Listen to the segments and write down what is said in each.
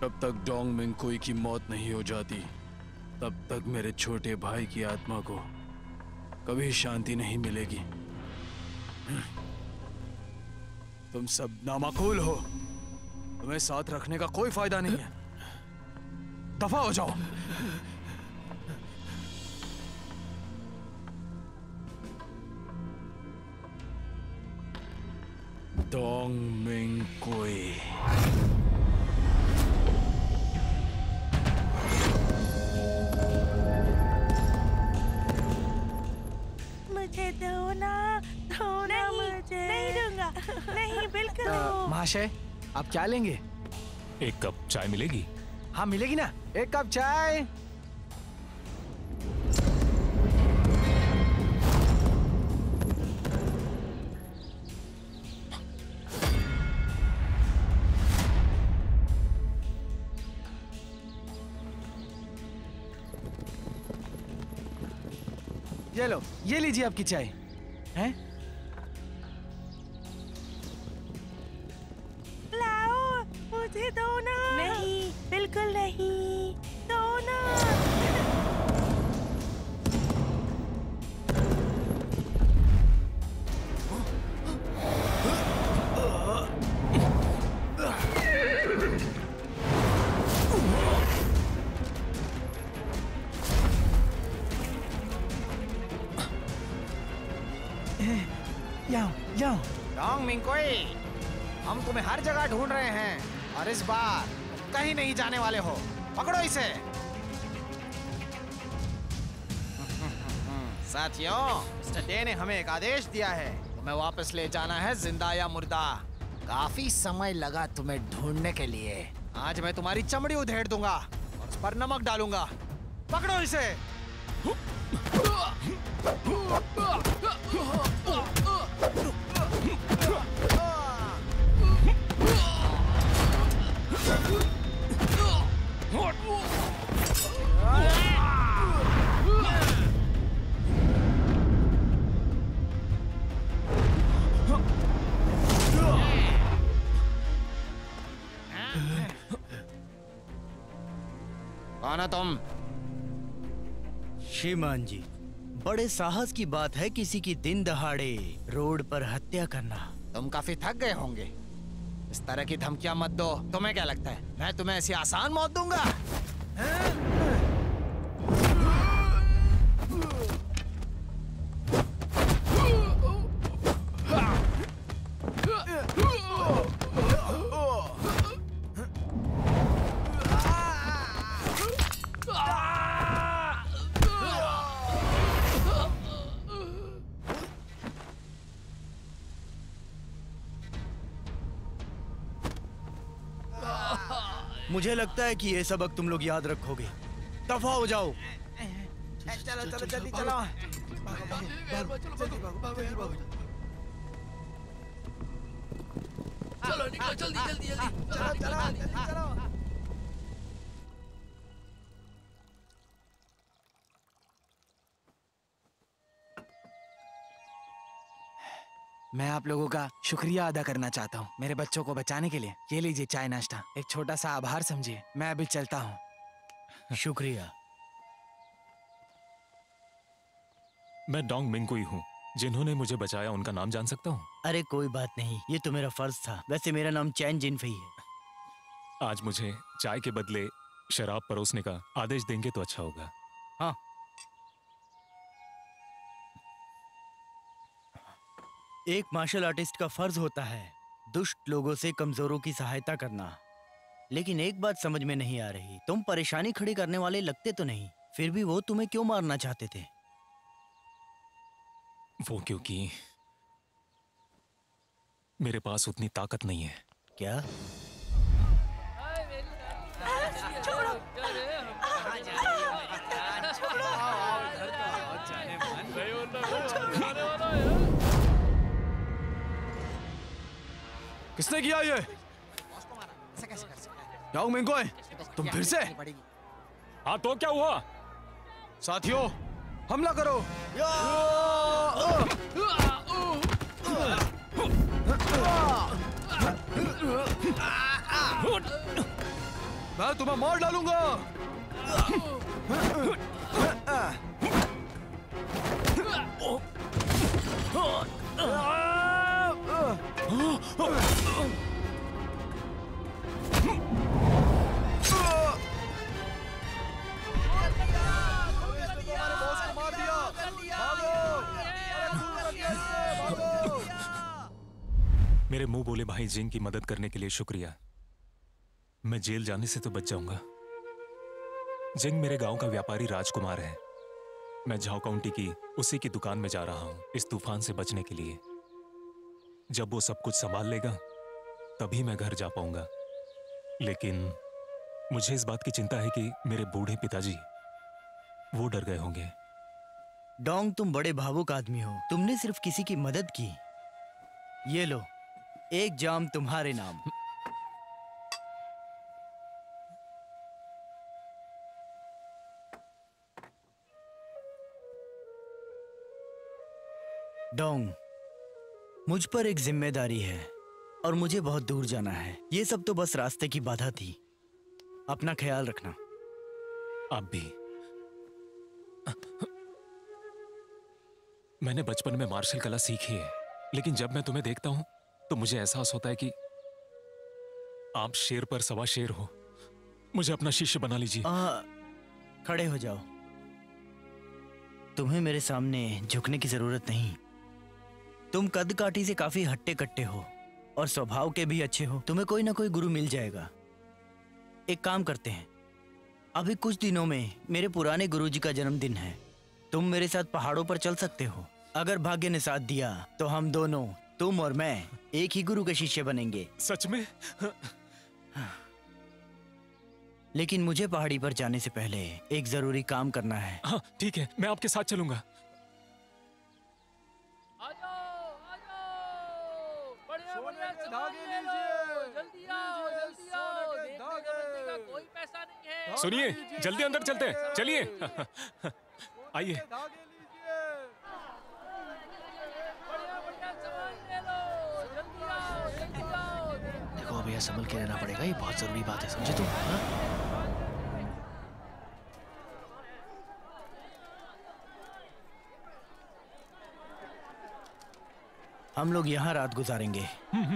जब तक डोंग मिंगकुई की मौत नहीं हो जाती तब तक मेरे छोटे भाई की आत्मा को कभी शांति नहीं मिलेगी। तुम सब नामाकूल हो, तुम्हें साथ रखने का कोई फायदा नहीं है। दफा हो जाओ। Dong Mingkui. मुझे दो ना मुझे। नहीं दूंगा, नहीं बिल्कुल। महाशय, आप क्या लेंगे? एक कप चाय मिलेगी? हाँ मिलेगी ना, एक कप चाय। ये लो, ये लीजिए आपकी चाय। हैं? लाओ, मुझे दो ना। नहीं, बिल्कुल नहीं, दो ना। जाओ। डोंग मिंगकुई, हम तुम्हें हर जगह ढूंढ रहे हैं और इस बार कहीं नहीं जाने वाले हो। पकड़ो इसे। साथियों, मिस्टर डे ने हमें एक आदेश दिया है, तुम्हें वापस ले जाना है जिंदा या मुर्दा। काफी समय लगा तुम्हें ढूंढने के लिए। आज मैं तुम्हारी चमड़ी उधेड़ दूंगा और उस पर नमक डालूंगा। पकड़ो इसे। कौन है तुम? श्रीमान जी, बड़े साहस की बात है किसी की दिन दहाड़े रोड पर हत्या करना। तुम काफी थक गए होंगे। इस तरह की धमकियां मत दो। तुम्हें क्या लगता है मैं तुम्हें ऐसी आसान मौत दूंगा? मुझे लगता है कि ये सबक तुम लोग याद रखोगे। दफा हो जाओ। चलो चलो जल्दी चलो। चलो निकलो जल्दी जल्दी जल्दी। चलो चलो जल्दी चलो। मैं आप लोगों का शुक्रिया अदा करना चाहता हूँ मेरे बच्चों को बचाने के लिए। ये लीजिए चाय नाश्ता, एक छोटा सा आभार समझिए। मैं अभी चलता हूँ। शुक्रिया। मैं डोंग मिंगकुई हूँ। जिन्होंने मुझे बचाया उनका नाम जान सकता हूँ? अरे कोई बात नहीं, ये तो मेरा फर्ज था। वैसे मेरा नाम चैन जिनफई है। आज मुझे चाय के बदले शराब परोसने का आदेश देंगे तो अच्छा होगा। हाँ। एक मार्शल आर्टिस्ट का फर्ज होता है दुष्ट लोगों से कमजोरों की सहायता करना। लेकिन एक बात समझ में नहीं आ रही, तुम परेशानी खड़ी करने वाले लगते तो नहीं, फिर भी वो तुम्हें क्यों मारना चाहते थे? वो क्योंकि मेरे पास उतनी ताकत नहीं है। क्या? किसने किया ये? डोंग मिंगकुई, तुम फिर से? हाँ तो क्या हुआ? साथियों, हमला करो। मैं तुम्हें मार डालूंगा। मेरे मुंह बोले भाई जिंग की मदद करने के लिए शुक्रिया। मैं जेल जाने से तो बच जाऊंगा। जिंग मेरे गांव का व्यापारी राजकुमार है। मैं झाओ काउंटी की उसी की दुकान में जा रहा हूं इस तूफान से बचने के लिए। जब वो सब कुछ संभाल लेगा तभी मैं घर जा पाऊंगा। लेकिन मुझे इस बात की चिंता है कि मेरे बूढ़े पिताजी वो डर गए होंगे। डोंग, तुम बड़े भावुक आदमी हो। तुमने सिर्फ किसी की मदद की। ये लो, एक जाम तुम्हारे नाम। डोंग, मुझ पर एक जिम्मेदारी है और मुझे बहुत दूर जाना है। ये सब तो बस रास्ते की बाधा थी। अपना ख्याल रखना। आप भी। मैंने बचपन में मार्शल कला सीखी है, लेकिन जब मैं तुम्हें देखता हूं तो मुझे एहसास होता है कि आप शेर पर सवा शेर हो। मुझे अपना शिष्य बना लीजिए। खड़े हो जाओ। तुम्हें मेरे सामने झुकने की जरूरत नहीं। तुम कद काठी से काफी हट्टे कट्टे हो और स्वभाव के भी अच्छे हो। तुम्हें कोई ना कोई गुरु मिल जाएगा। एक काम करते हैं, अभी कुछ दिनों में मेरे पुराने गुरुजी का जन्मदिन है। तुम मेरे साथ पहाड़ों पर चल सकते हो। अगर भाग्य ने साथ दिया तो हम दोनों, तुम और मैं, एक ही गुरु के शिष्य बनेंगे। सच में? लेकिन मुझे पहाड़ी पर जाने से पहले एक जरूरी काम करना है। हाँ ठीक है, मैं आपके साथ चलूंगा। सुनिए, जल्दी अंदर चलते हैं। चलिए। आइए। देखो भैया, संभल के रहना पड़ेगा। ये बहुत जरूरी बात है, समझे तुम? हम लोग यहाँ रात गुजारेंगे।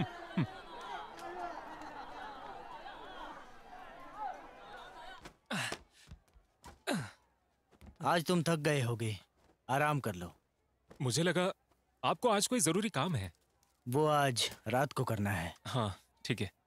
आज तुम थक गए होगे, आराम कर लो। मुझे लगा आपको आज कोई जरूरी काम है। वो आज रात को करना है। हाँ ठीक है।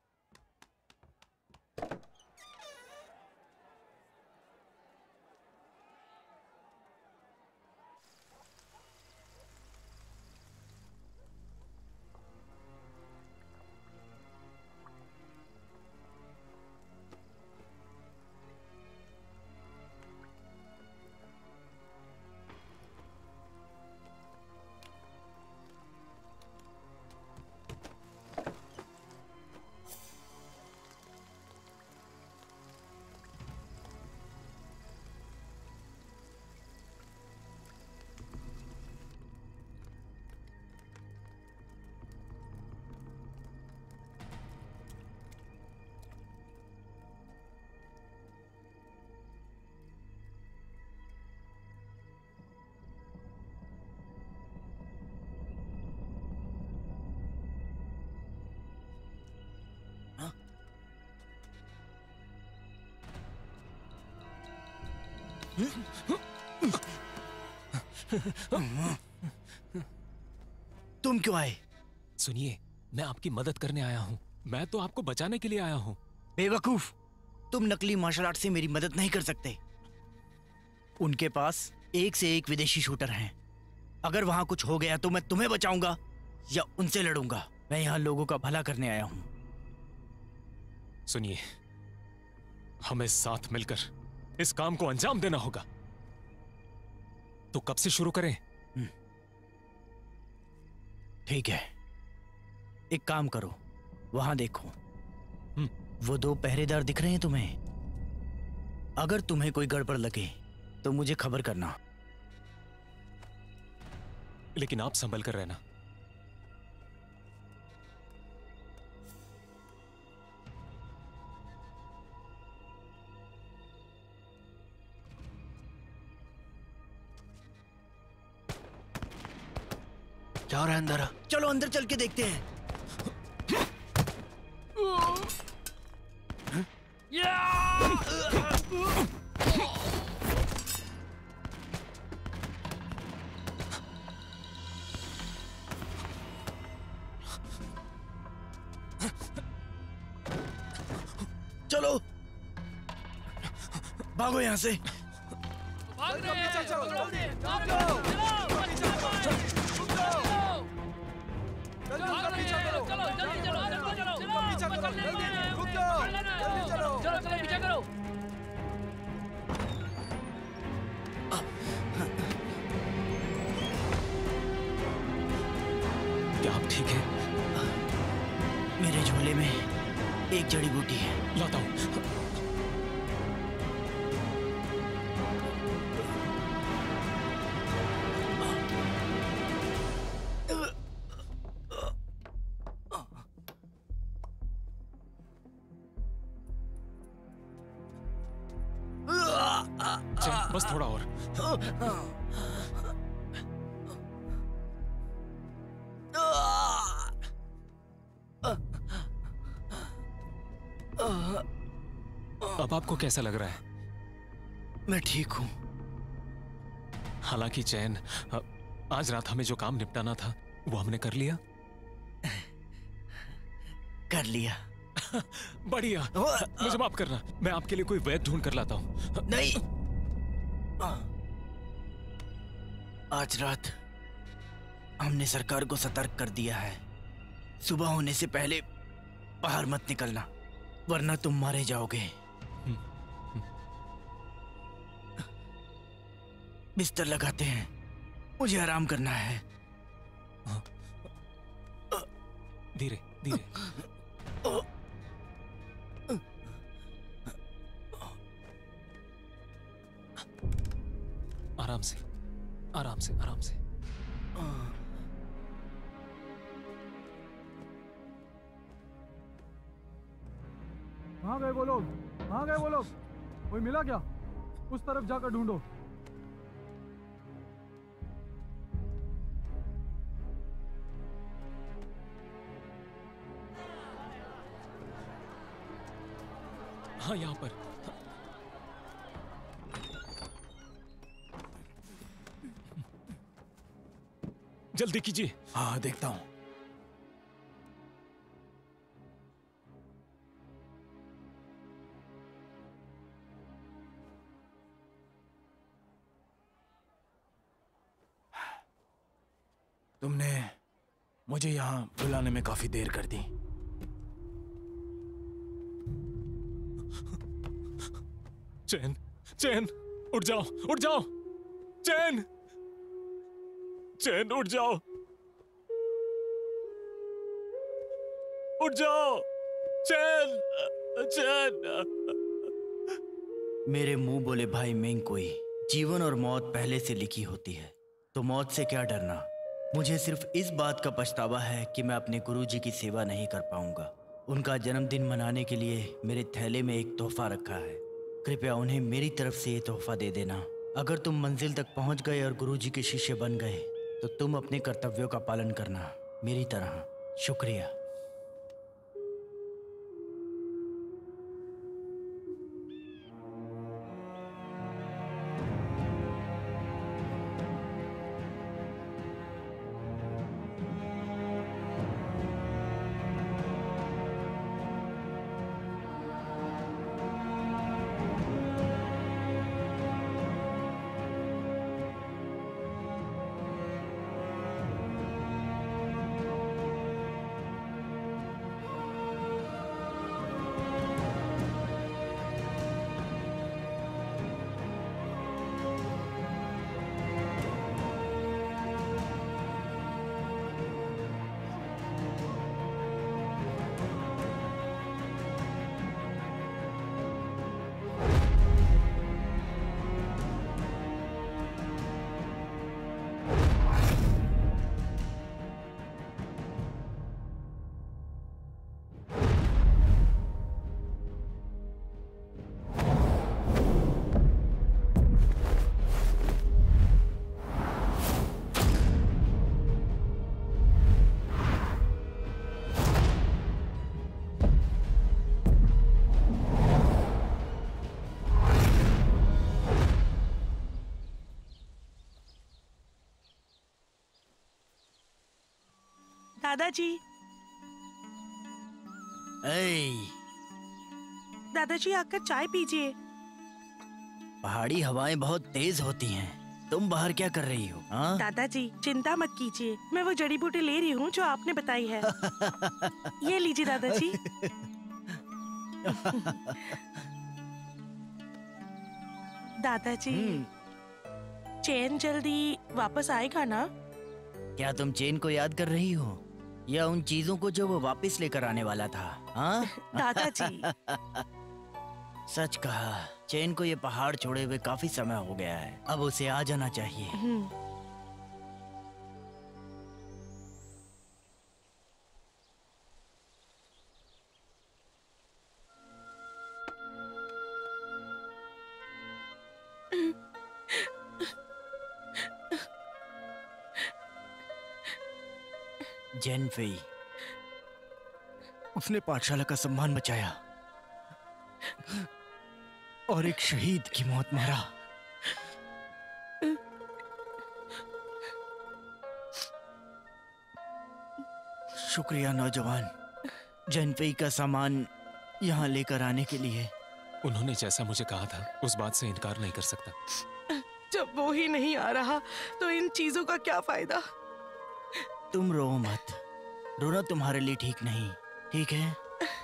तुम क्यों आए? सुनिए, मैं आपकी मदद करने आया हूँ। मैं तो आपको बचाने के लिए आया हूँ। बेवकूफ, तुम नकली मार्शल आर्ट से मेरी मदद नहीं कर सकते। उनके पास एक से एक विदेशी शूटर हैं। अगर वहां कुछ हो गया तो मैं तुम्हें बचाऊंगा या उनसे लड़ूंगा। मैं यहाँ लोगों का भला करने आया हूँ। सुनिए, हमें साथ मिलकर इस काम को अंजाम देना होगा। तो कब से शुरू करें? ठीक है, एक काम करो, वहां देखो। वो दो पहरेदार दिख रहे हैं तुम्हें? अगर तुम्हें कोई गड़बड़ लगे तो मुझे खबर करना। लेकिन आप संभल कर रहना। क्या हो रहा है अंदर? चलो अंदर चल के देखते हैं। चलो भागो यहाँ से। क्या आप ठीक हैं? मेरे झोले में एक जड़ी बूटी है, लाता हूँ। चल, बस थोड़ा और। अब आपको कैसा लग रहा है? मैं ठीक हूँ। हालांकि चैन, आज रात हमें जो काम निपटाना था वो हमने कर लिया। कर लिया। बढ़िया। मुझे माफ करना, मैं आपके लिए कोई वैद्य ढूंढ कर लाता हूँ। नहीं, आज रात हमने सरकार को सतर्क कर दिया है। सुबह होने से पहले बाहर मत निकलना, वरना तुम मारे जाओगे। बिस्तर लगाते हैं, मुझे आराम करना है। धीरे धीरे। आराम से, आराम से, आराम से। कहाँ गए वो लोग? कहाँ गए वो लोग? कोई मिला क्या? उस तरफ जाकर ढूंढो। हाँ, यहाँ पर। जल्दी कीजिए। हाँ, देखता हूँ। तुमने मुझे यहाँ बुलाने में काफी देर कर दी। चैन, चैन, उठ जाओ, उठ जाओ। चैन, चैन, उठ जाओ, उठ जाओ। चैन, चैन। मेरे मुंह बोले भाई मेंग कोई, जीवन और मौत पहले से लिखी होती है, तो मौत से क्या डरना। मुझे सिर्फ इस बात का पछतावा है कि मैं अपने गुरुजी की सेवा नहीं कर पाऊंगा। उनका जन्मदिन मनाने के लिए मेरे थैले में एक तोहफा रखा है। कृपया उन्हें मेरी तरफ से ये तोहफा दे देना। अगर तुम मंजिल तक पहुंच गए और गुरुजी के शिष्य बन गए तो तुम अपने कर्तव्यों का पालन करना मेरी तरह। शुक्रिया। दादाजी, ऐ, दादाजी आकर चाय पीजिए। पहाड़ी हवाएं बहुत तेज होती हैं। तुम बाहर क्या कर रही हो? हाँ? दादाजी चिंता मत कीजिए, मैं वो जड़ी बूटी ले रही हूँ जो आपने बताई है। ये लीजिए दादाजी। दादाजी, चैन जल्दी वापस आएगा ना? क्या तुम चेन को याद कर रही हो या उन चीजों को जो वो वापस लेकर आने वाला था? हाँ? दादाजी, सच कहा, चेन को ये पहाड़ छोड़े हुए काफी समय हो गया है। अब उसे आ जाना चाहिए। जेन फेई, उसने पाठशाला का सम्मान बचाया और एक शहीद की मौत मारा। शुक्रिया नौजवान, जेन फेई का सामान यहाँ लेकर आने के लिए। उन्होंने जैसा मुझे कहा था उस बात से इनकार नहीं कर सकता। जब वो ही नहीं आ रहा तो इन चीजों का क्या फायदा? तुम रो मत, रोना तुम्हारे लिए ठीक नहीं, ठीक है?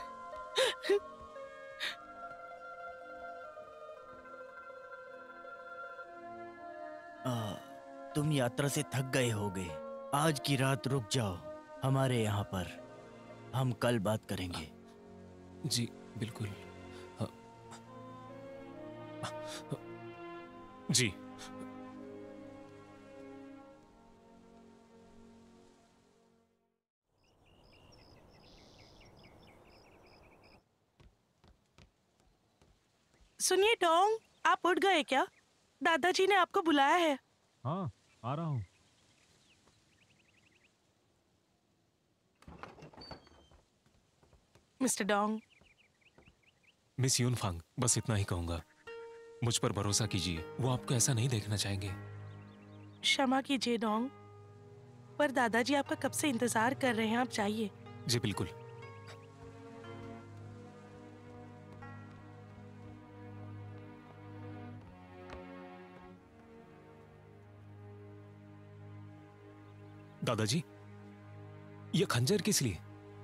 तुम यात्रा से थक गए होगे, आज की रात रुक जाओ हमारे यहाँ पर, हम कल बात करेंगे। जी बिल्कुल। जी। सुनिए डोंग, आप उठ गए क्या? दादाजी ने आपको बुलाया है। हाँ, आ रहा हूँ। Mister Dong. मिस यूनफांग, बस इतना ही कहूंगा, मुझ पर भरोसा कीजिए, वो आपको ऐसा नहीं देखना चाहेंगे। क्षमा कीजिए डोंग, पर दादाजी आपका कब से इंतजार कर रहे हैं, आप जाइए। जी बिल्कुल। दादाजी, ये खंजर किस लिए?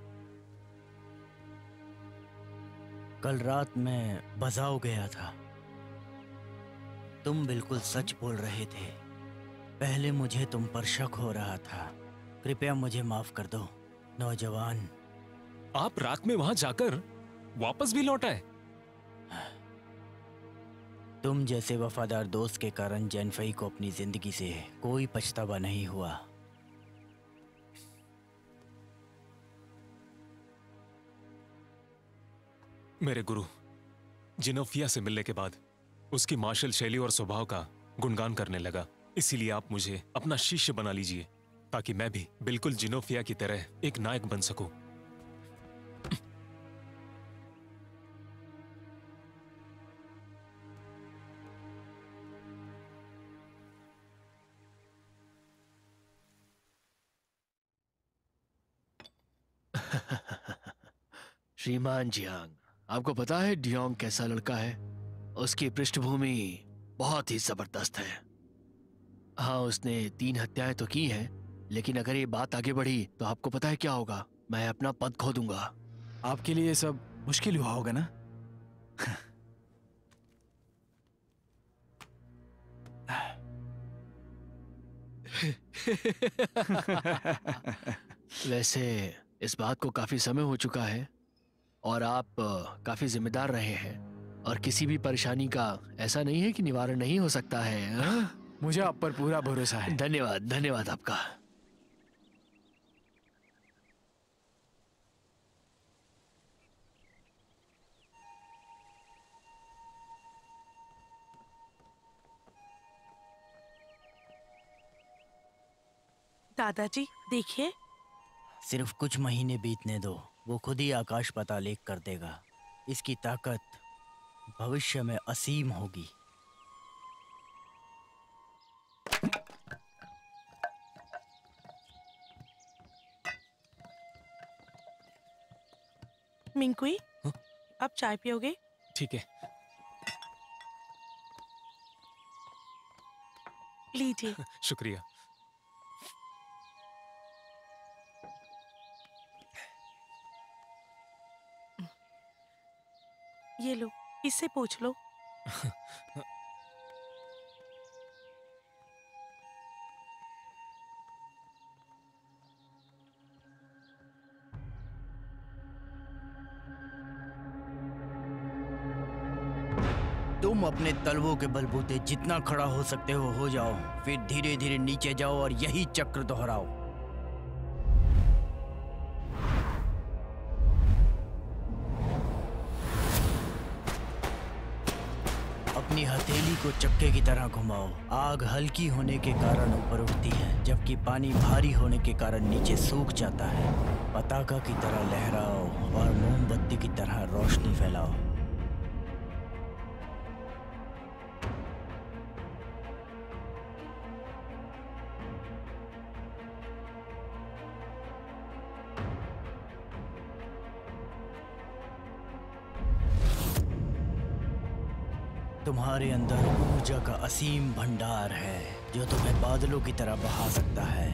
कल रात मैं बजाओ गया था। तुम बिल्कुल सच बोल रहे थे। पहले मुझे तुम पर शक हो रहा था। कृपया मुझे माफ कर दो नौजवान। आप रात में वहां जाकर वापस भी लौट आए? तुम जैसे वफादार दोस्त के कारण जेनफई को अपनी जिंदगी से कोई पछतावा नहीं हुआ। मेरे गुरु जिनोफिया से मिलने के बाद उसकी मार्शल शैली और स्वभाव का गुणगान करने लगा। इसीलिए आप मुझे अपना शिष्य बना लीजिए ताकि मैं भी बिल्कुल जिनोफिया की तरह एक नायक बन सकूं। श्रीमान जियांग, आपको पता है डियोंग कैसा लड़का है? उसकी पृष्ठभूमि बहुत ही जबरदस्त है। हाँ, उसने 3 हत्याएं तो की हैं, लेकिन अगर ये बात आगे बढ़ी तो आपको पता है क्या होगा? मैं अपना पद खो दूंगा। आपके लिए ये सब मुश्किल हुआ होगा ना? वैसे इस बात को काफी समय हो चुका है और आप काफी जिम्मेदार रहे हैं और किसी भी परेशानी का ऐसा नहीं है कि निवारण नहीं हो सकता है। हाँ? मुझे आप पर पूरा भरोसा है। धन्यवाद, धन्यवाद आपका। दादाजी देखिए। सिर्फ कुछ महीने बीतने दो, वो खुद ही आकाश पाताल एक कर देगा। इसकी ताकत भविष्य में असीम होगी। मिंकुई, हाँ? आप चाय पियोगे? ठीक है। लीजिए। शुक्रिया। ये लो, इससे पूछ लो। तुम अपने तलवों के बलबूते जितना खड़ा हो सकते हो जाओ, फिर धीरे धीरे नीचे जाओ और यही चक्र दोहराओ। अपनी हथेली को चक्के की तरह घुमाओ। आग हल्की होने के कारण ऊपर उठती है, जबकि पानी भारी होने के कारण नीचे सूख जाता है। पताका की तरह लहराओ और मोमबत्ती की तरह रोशनी फैलाओ। तुम्हारे अंदर ऊर्जा का असीम भंडार है जो तुम्हें बादलों की तरह बहा सकता है।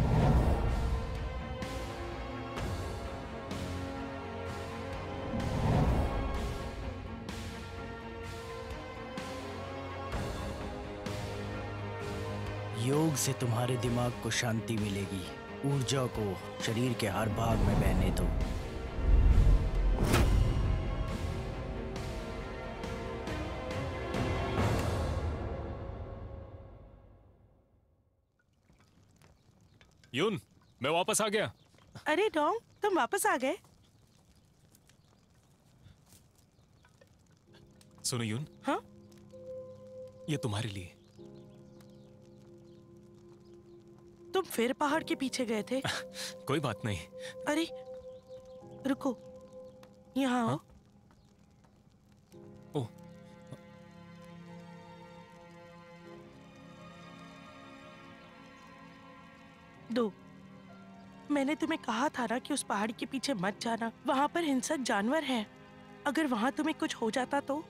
योग से तुम्हारे दिमाग को शांति मिलेगी। ऊर्जा को शरीर के हर भाग में बहने दो। यून, मैं वापस आ गया। अरे डोंग, तुम वापस आ गए? सुनो यून, हाँ? ये तुम्हारे लिए। तुम फिर पहाड़ के पीछे गए थे? कोई बात नहीं। अरे रुको, यहाँ आओ। हाँ? ओह, दो। मैंने तुम्हें कहा था ना कि उस पहाड़ के पीछे मत जाना, वहां पर हिंसक जानवर हैं। अगर वहां तुम्हें कुछ हो जाता तो?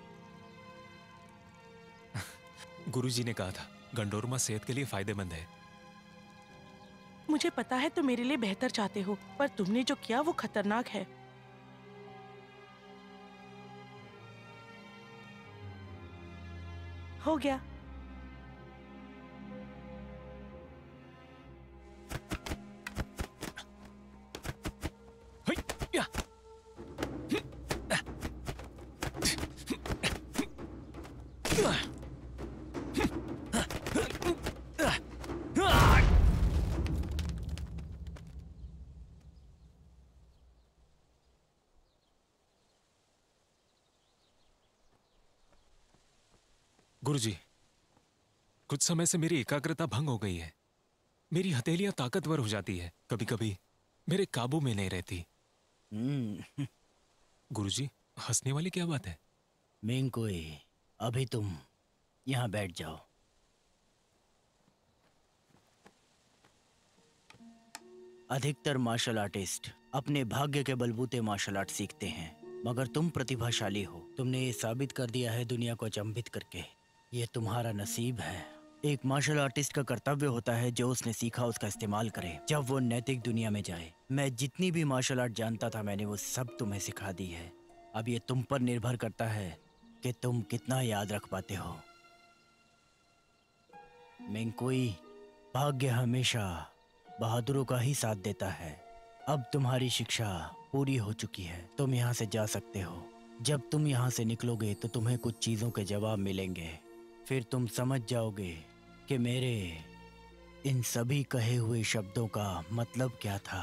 गुरुजी ने कहा था गंडोरमा सेहत के लिए फायदेमंद है। मुझे पता है तुम मेरे लिए बेहतर चाहते हो, पर तुमने जो किया वो खतरनाक है। हो गया। या। गुरुजी, कुछ समय से मेरी एकाग्रता भंग हो गई है। मेरी हथेलियां ताकतवर हो जाती है, कभी कभी मेरे काबू में नहीं रहती। गुरुजी, हंसने वाली क्या बात है? मिंकुई, अभी तुम यहाँ बैठ जाओ। अधिकतर मार्शल आर्टिस्ट अपने भाग्य के बलबूते मार्शल आर्ट सीखते हैं, मगर तुम प्रतिभाशाली हो। तुमने ये साबित कर दिया है दुनिया को अचंभित करके। ये तुम्हारा नसीब है। एक मार्शल आर्टिस्ट का कर्तव्य होता है जो उसने सीखा उसका इस्तेमाल करे जब वो नैतिक दुनिया में जाए। मैं जितनी भी मार्शल आर्ट जानता था मैंने वो सब तुम्हें सिखा दी है। अब ये तुम पर निर्भर करता है कि तुम कितना याद रख पाते हो। मिंकुई, भाग्य हमेशा बहादुरों का ही साथ देता है। अब तुम्हारी शिक्षा पूरी हो चुकी है, तुम यहाँ से जा सकते हो। जब तुम यहाँ से निकलोगे तो तुम्हें कुछ चीज़ों के जवाब मिलेंगे। फिर तुम समझ जाओगे कि मेरे इन सभी कहे हुए शब्दों का मतलब क्या था।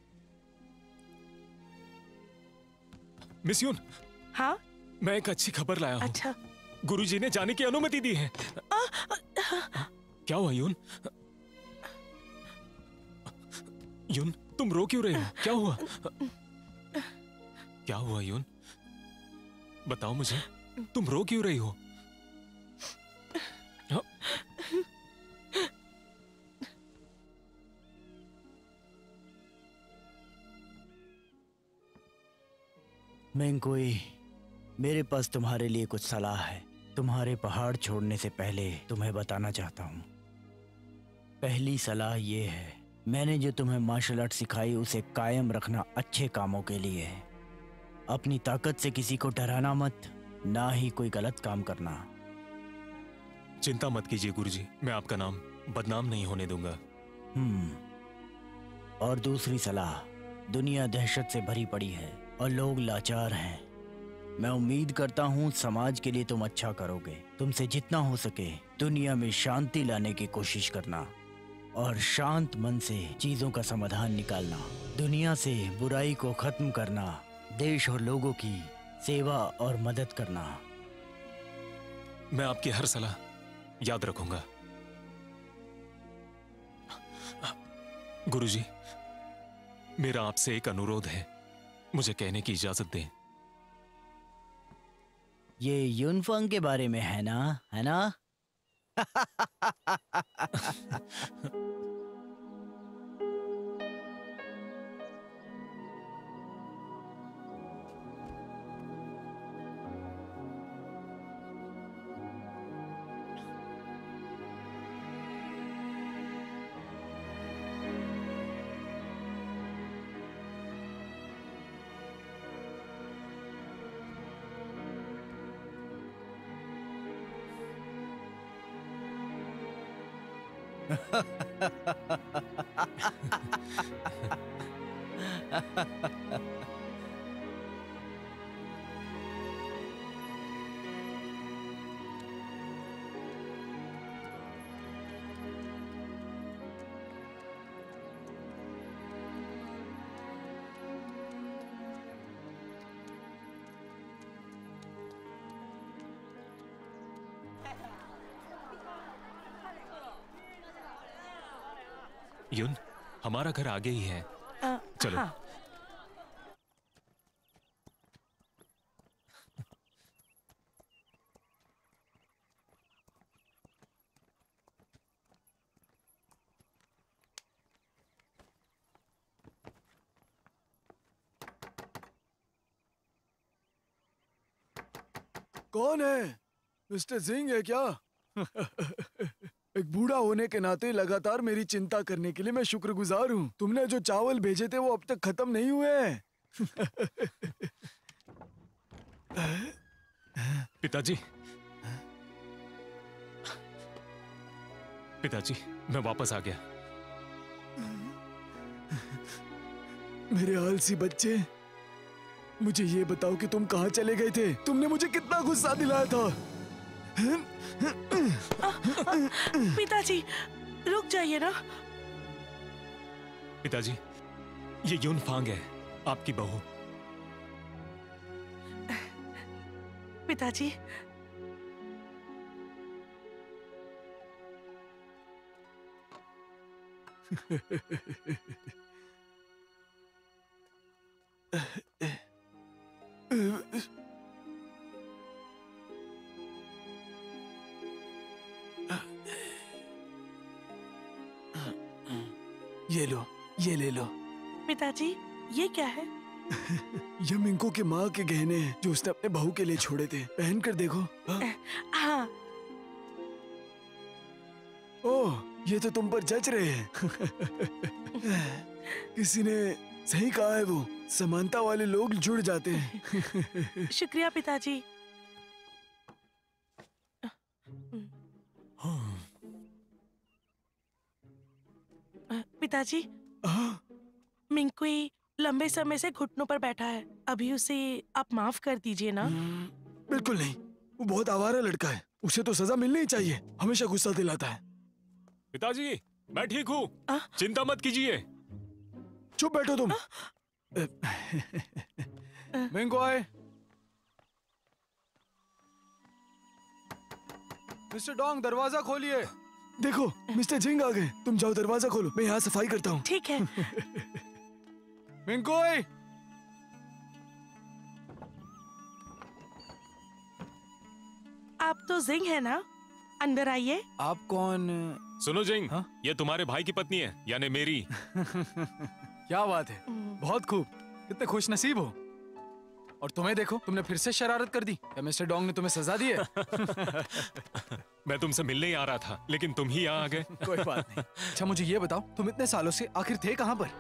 मिस यून, हाँ? मैं एक अच्छी खबर लाया हूँ। अच्छा। गुरुजी ने जाने की अनुमति दी है। क्या हुआ यून? यून, तुम रो क्यों रहे हो? क्या हुआ? क्या हुआ यून? बताओ मुझे, तुम रो क्यों रही हो? हाँ? मेंगकुई, मेरे पास तुम्हारे लिए कुछ सलाह है। तुम्हारे पहाड़ छोड़ने से पहले तुम्हें बताना चाहता हूँ। पहली सलाह ये है, मैंने जो तुम्हें मार्शल आर्ट सिखाई उसे कायम रखना अच्छे कामों के लिए है। अपनी ताकत से किसी को डराना मत, ना ही कोई गलत काम करना। चिंता मत कीजिए गुरुजी, मैं आपका नाम बदनाम नहीं होने दूंगा। और दूसरी सलाह, दुनिया दहशत से भरी पड़ी है और लोग लाचार हैं। मैं उम्मीद करता हूँ समाज के लिए तुम अच्छा करोगे। तुमसे जितना हो सके दुनिया में शांति लाने की कोशिश करना और शांत मन से चीजों का समाधान निकालना। दुनिया से बुराई को खत्म करना, देश और लोगों की सेवा और मदद करना। मैं आपकी हर सलाह याद रखूंगा। गुरुजी, मेरा आपसे एक अनुरोध है, मुझे कहने की इजाजत दें। ये यूनफांग के बारे में है ना, है ना? युन, हमारा घर आगे ही है, चलो। हाँ। कौन है? मिस्टर सिंह है क्या? एक बूढ़ा होने के नाते लगातार मेरी चिंता करने के लिए मैं शुक्रगुजार हूँ। तुमने जो चावल भेजे थे वो अब तक खत्म नहीं हुए हैं। पिताजी, पिताजी, मैं वापस आ गया। मेरे आलसी बच्चे, मुझे ये बताओ कि तुम कहाँ चले गए थे? तुमने मुझे कितना गुस्सा दिलाया था। पिताजी, रुक जाइए ना। पिताजी, ये यूनफांग है, आपकी बहू। पिताजी, ये लो, ये ले लो। पिताजी, ये क्या है? ये मिंको की माँ के गहने हैं जो उसने अपने बहू के लिए छोड़े थे। पहन कर देखो। हाँ। ओह, ये तो तुम पर जच रहे हैं। किसी ने सही कहा है, वो समानता वाले लोग जुड़ जाते हैं। शुक्रिया पिताजी। पिताजी, मिंकुई लंबे समय से घुटनों पर बैठा है। अभी उसे आप माफ कर दीजिए ना। बिल्कुल नहीं, वो बहुत आवारा लड़का है। उसे तो सजा मिलनी ही चाहिए। हमेशा गुस्सा दिलाता है। पिताजी, मैं ठीक हूँ, चिंता मत कीजिए। चुप बैठो तुम। मिंको आए। मिस्टर डोंग, दरवाजा खोलिए। देखो, मिस्टर जिंग आ गए। तुम जाओ, दरवाजा खोलो, मैं यहाँ सफाई करता हूँ। ठीक है। मिंकोई, आप तो जिंग है ना? अंदर आइए। आप कौन? सुनो जिंग, हाँ? ये तुम्हारे भाई की पत्नी है, यानी मेरी। क्या बात है, बहुत खूब। कितने खुश नसीब हो। और तुम्हें देखो, तुमने फिर से शरारत कर दी। क्या मिस्टर डोंग ने तुम्हें सजा दी है? मैं तुमसे मिलने ही आ रहा था, लेकिन तुम ही यहाँ आ गए। कोई बात नहीं। अच्छा मुझे ये बताओ, तुम इतने सालों से आखिर थे कहाँ पर?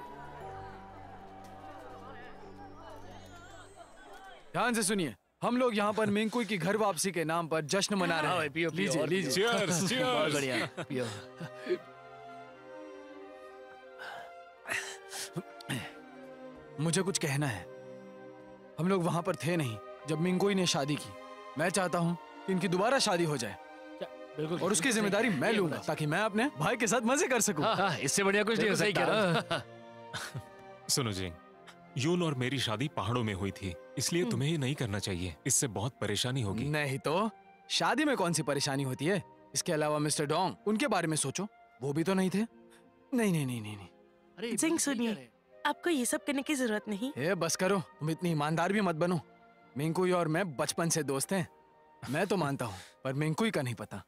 ध्यान से सुनिए, हम लोग यहाँ पर मिंकुई की घर वापसी के नाम पर जश्न मना रहे हैं। पियो, पियो, लीजिए और लीजिए। Cheers, बहुत cheers। बढ़िया, पियो। मुझे कुछ कहना है। हम लोग वहां पर थे नहीं जब मिंकुई ने शादी की। मैं चाहता हूँ कि इनकी दोबारा शादी हो जाए बिल्कुल। और उसकी जिम्मेदारी मैं लूंगा, ताकि मैं अपने भाई के साथ मजे कर सकूं। हाँ, इससे बढ़िया कुछ नहीं हो बिल्कुल सही कह सकता। सुनो जिंग, यून और मेरी शादी पहाड़ों में हुई थी, इसलिए तुम्हें ये नहीं करना चाहिए। इससे बहुत परेशानी होगी। नहीं तो शादी में कौन सी परेशानी होती है? इसके अलावा मिस्टर डोंग, उनके बारे में सोचो, वो भी तो नहीं थे। नहीं नहीं नहीं नहीं नहीं। अरे जिंग सुनिए, आपको ये सब करने की जरूरत नहीं। ए बस करो, तुम इतनी ईमानदार भी मत बनो। मिंकुई और मैं बचपन से दोस्त हैं। मैं तो मानता हूँ, पर मिंकुई का नहीं पता।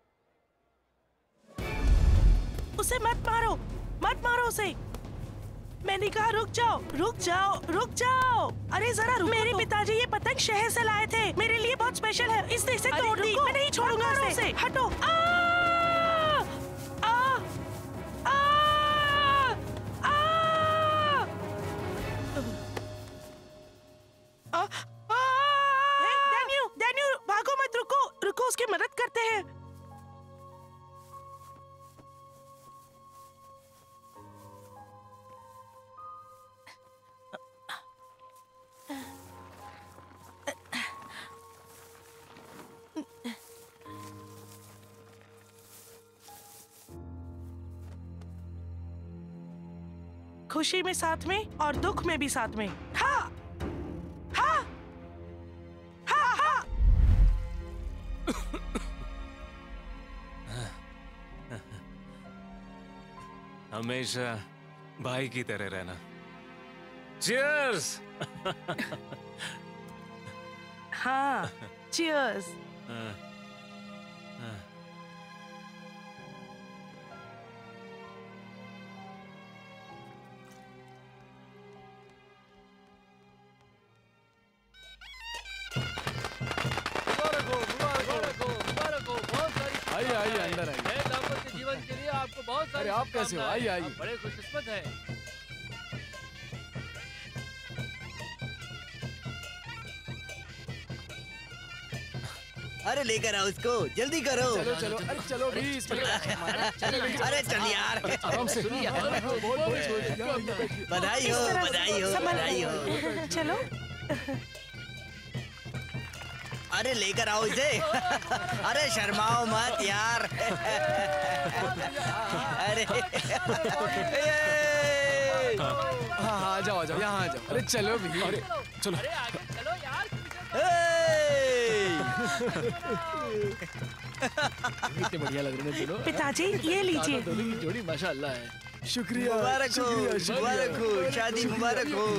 उसे मत मारो, मत मारो उसे। मैंने कहा रुक जाओ, रुक जाओ, रुक जाओ। अरे जरा रुको। मेरे पिताजी ये पतंग शहर से लाए थे, मेरे लिए बहुत स्पेशल है। इसने इसे तोड़ दी। मैं नहीं छोड़ूंगा उसे। हटो। आ! आ! आ! आ! डैनियल, भागो मत, रुको, रुको, उसकी मदद करते हैं। खुशी में साथ में और दुख में भी साथ में। हाँ, हाँ, हाँ, हाँ। हमेशा भाई की तरह रहना। Cheers! हाँ, cheers। आइए आइए, अंदर आइए। नए दाम्पत्य जीवन के लिए आपको बहुत सारी अरे आप कैसे हो? शुभकामनाएं। आइए, आइए। आप बड़े खुशकिस्मत हैं। अरे लेकर आओ उसको, जल्दी करो। चलो चलो, अरे चलो 20 मिनट। अरे चल यार। आराम से। बधाई हो, बधाई हो, बधाई हो। चलो। अरे लेकर आओ इसे। अरे शर्माओ मत यार। अरे हाँ हाँ, आ जाओ आ जाओ, यहाँ आ जाओ। अरे चलो भी। अरे चलो। अरे आगे चलो यार। कितने बढ़िया लग रहे हैं दोनों। पिताजी ये लीजिए। दोनों की जोड़ी माशाअल्लाह है। शुक्रिया, मुबारक हो, शुक्रिया, मुबारक हो, शुक्रिया। शादी मुबारक हो।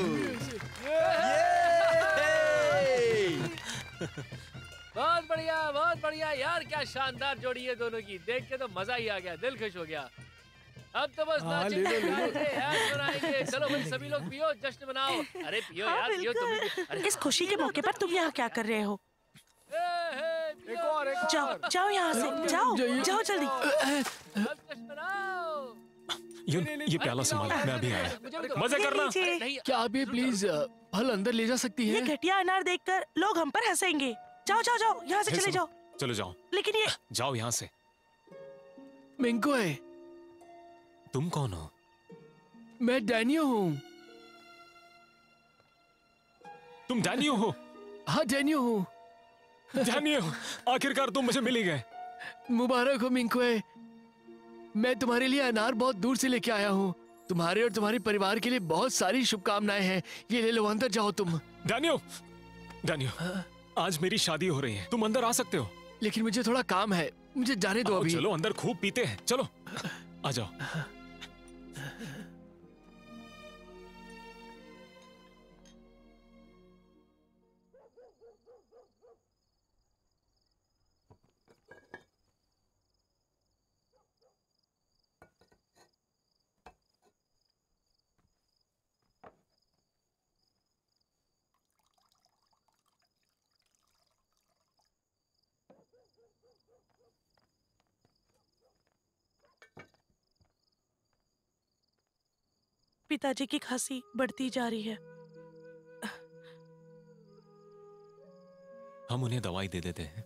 बहुत बढ़िया यार, क्या शानदार जोड़ी है दोनों की। देख के तो मजा ही आ गया, दिल खुश हो गया। अब तो बस हाँ, ले नाचेंगे, लो, ले लो। गाएंगे, ऐश मनाएंगे। चलो भाई सभी लोग पियो, जश्न मनाओ। अरे पियो हाँ, यार, पियो तुम भी। बिल्कुल। अरे इस खुशी के मौके पर तुम यहाँ क्या कर रहे हो? पियो, एक और, एक और। जाओ, जाओ यहाँ से, जाओ, जाओ जल्दी। अब जश्न मनाओ। यून, ये प्याला संभाल, मैं अभी आया। मजे ये करना। लीजिए। नहीं, क्या आप ये प्लीज फल अंदर ले जा सकती ये हैं? घटिया अनार देखकर लोग हम पर हंसेंगे। जाओ जाओ जाओ, यहाँ से हे, चले सुनो, जाओ। चलो जाओ, लेकिन ये जाओ यहाँ से। मिंको है, तुम कौन हो? मैं डैनियो हूँ। तुम डैनियो हो? हाँ डैनियो हूँ। डैनियो, आखिरकार तुम मुझे मिल ही गए। मुबारक हो मिंकुए। मैं तुम्हारे लिए अनार बहुत दूर से लेके आया हूँ। तुम्हारे और तुम्हारे परिवार के लिए बहुत सारी शुभकामनाएं हैं। ये ले लो, अंदर जाओ तुम। डैनियो, डैनियो, आज मेरी शादी हो रही है, तुम अंदर आ सकते हो। लेकिन मुझे थोड़ा काम है, मुझे जाने दो आओ, अभी। चलो अंदर खूब पीते हैं, चलो आ जाओ। पिताजी की खांसी बढ़ती जा रही है। हम उन्हें दवाई दे देते हैं।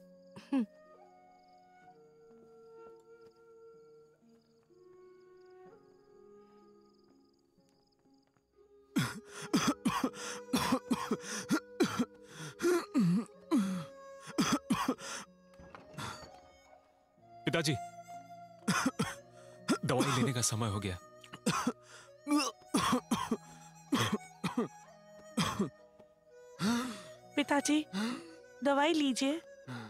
पिताजी, दवाई लेने का समय हो गया। पिताजी, दवाई लीजिए।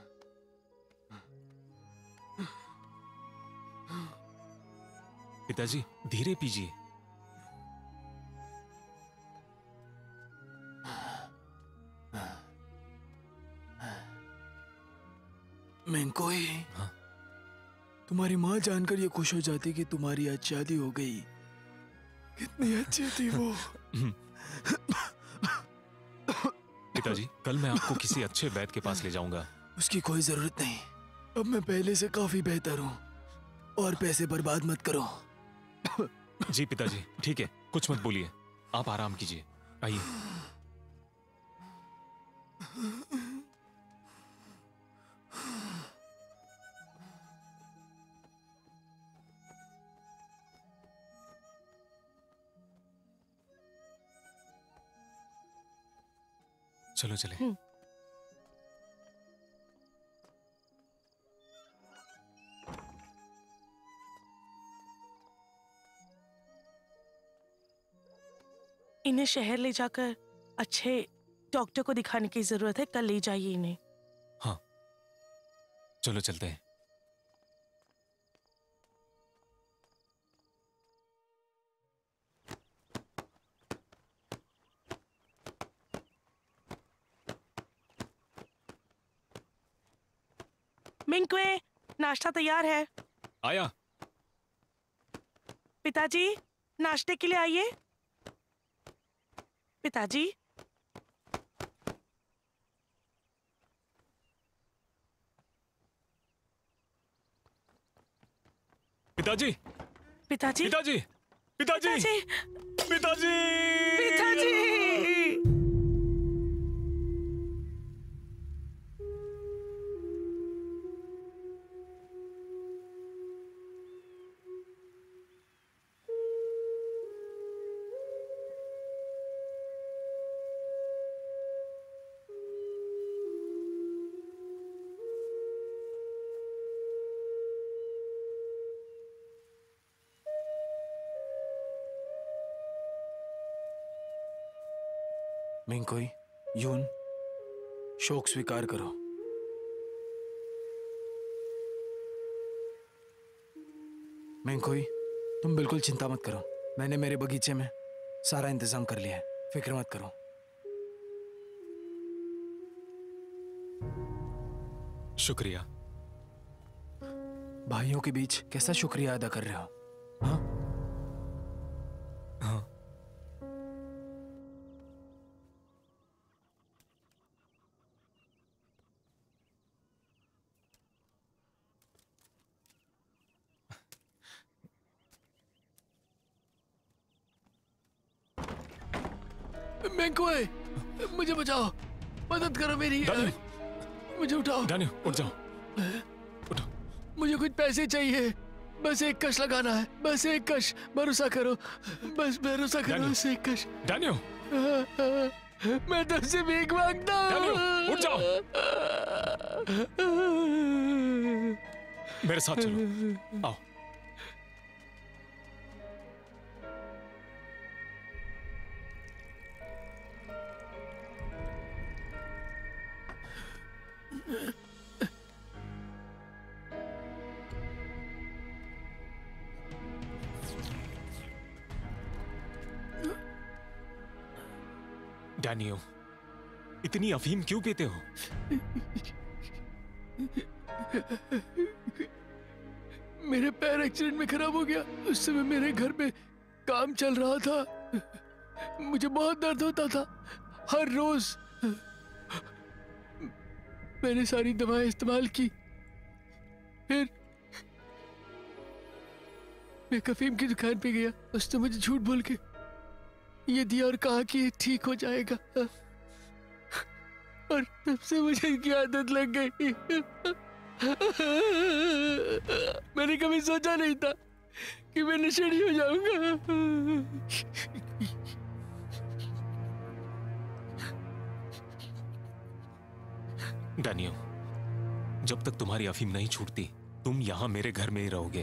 पिताजी, धीरे पीजिए। मिंकोई, हाँ? तुम्हारी माँ जानकर ये खुश हो जाती कि तुम्हारी आज शादी हो गई। कितनी अच्छी थी वो। पिताजी, कल मैं आपको किसी अच्छे वैद्य के पास ले जाऊंगा। उसकी कोई जरूरत नहीं। अब मैं पहले से काफी बेहतर हूँ। और पैसे बर्बाद मत करो। जी पिताजी, ठीक है, कुछ मत बोलिए, आप आराम कीजिए। आइए। चलो चले। इन्हें शहर ले जाकर अच्छे डॉक्टर को दिखाने की जरूरत है। कल ले जाइए इन्हें। हाँ, चलो चलते हैं। मिंकुए, नाश्ता तैयार है। आया। पिताजी, नाश्ते के लिए आइए। पिताजी, पिताजी, पिताजी, पिताजी, पिताजी, पिताजी, पिताजी, पिताजी। मिंकोई, यून, शोक स्वीकार करो। मिंकोई, तुम बिल्कुल चिंता मत करो। मैंने मेरे बगीचे में सारा इंतजाम कर लिया है। फिक्र मत करो। शुक्रिया। भाइयों के बीच कैसा शुक्रिया अदा कर रहे हो? हाँ? हाँ। मिंकोई, मुझे बचाओ, मदद करो मेरी। दानियो, मुझे उठाओ। दानियो, उठ जाओ। उठो। मुझे कुछ पैसे चाहिए। बस एक कश लगाना है। बस एक कश। भरोसा करो। बस भरोसा करो। दानियो। बस एक कश। दानियो, मैं तुमसे भीख मांगता हूँ। दानियो, उठ जाओ। मेरे साथ चलो। आओ। डैनियो, इतनी अफीम क्यों पीते हो? मेरे पैर एक्सीडेंट में खराब हो गया। उस समय मेरे घर में काम चल रहा था। मुझे बहुत दर्द होता था हर रोज। मैंने सारी दवाएं इस्तेमाल की। फिर मैं अफीम की दुकान पे गया। उसने मुझे झूठ बोल के ये दिया और कहा कि ये ठीक हो जाएगा, और तब से मुझे इनकी आदत लग गई। मैंने कभी सोचा नहीं था कि मैं नशेड़ी हो जाऊंगा। डैनियो, जब तक तुम्हारी अफीम नहीं छूटती तुम यहाँ मेरे घर में ही रहोगे।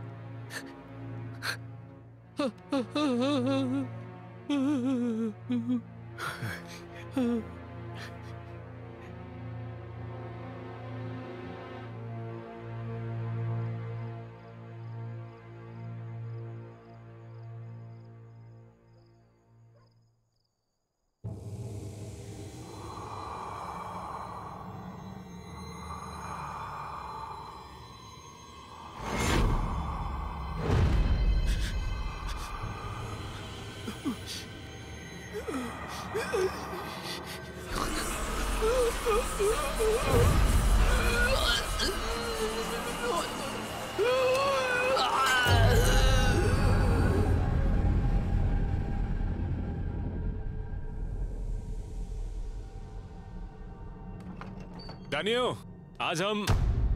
डैनियो, आज हम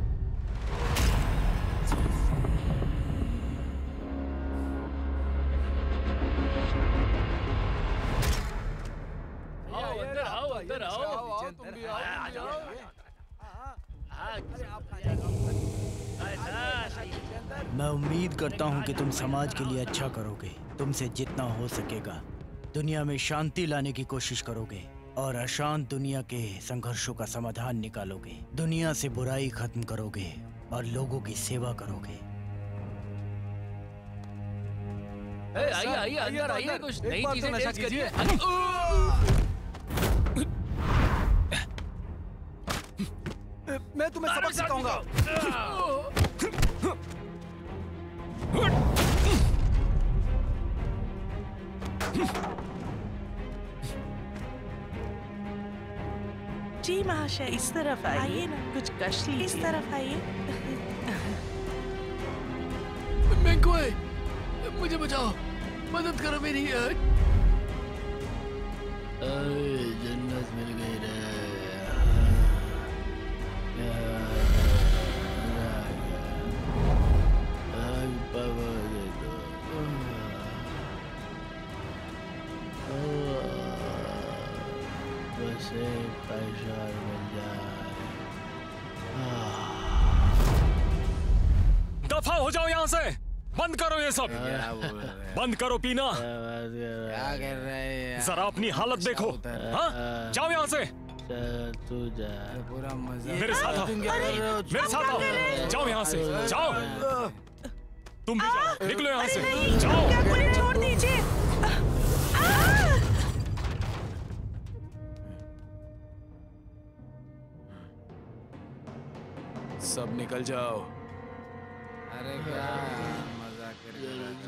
अंदर आओ। तुम भी आओ। मैं उम्मीद करता हूँ कि तुम समाज के लिए अच्छा करोगे। तुमसे जितना हो सकेगा दुनिया में शांति लाने की कोशिश करोगे और अशांत दुनिया के संघर्षों का समाधान निकालोगे। दुनिया से बुराई खत्म करोगे और लोगों की सेवा करोगे। आइए आइए अंदर आइए, कुछ नई चीजें टेस्ट करिए। मैं तुम्हें सबक सिखाऊंगा। जी महाशय, इस तरफ आइए ना, कुछ कश लीजिए। इस तरफ आइए। मैंगोए, मुझे बचाओ, मदद करो मेरी। जन्नत मिल गई रे। बस एक पैसा मिल जाए। दफा हो जाओ यहाँ से। बंद करो ये सब। बंद करो पीना। क्या कर रहे हैं? जरा अपनी हालत देखो। हाँ, जाओ यहाँ से। तू जा। पूरा मजा मेरे साथ आओ। मेरे साथ आओ। जाओ यहाँ से। जाओ। तुम भी जाओ। निकलो यहाँ से। जाओ। क्या मुझे छोड़ दीजिए। सब निकल जाओ। अरे क्या मजा कर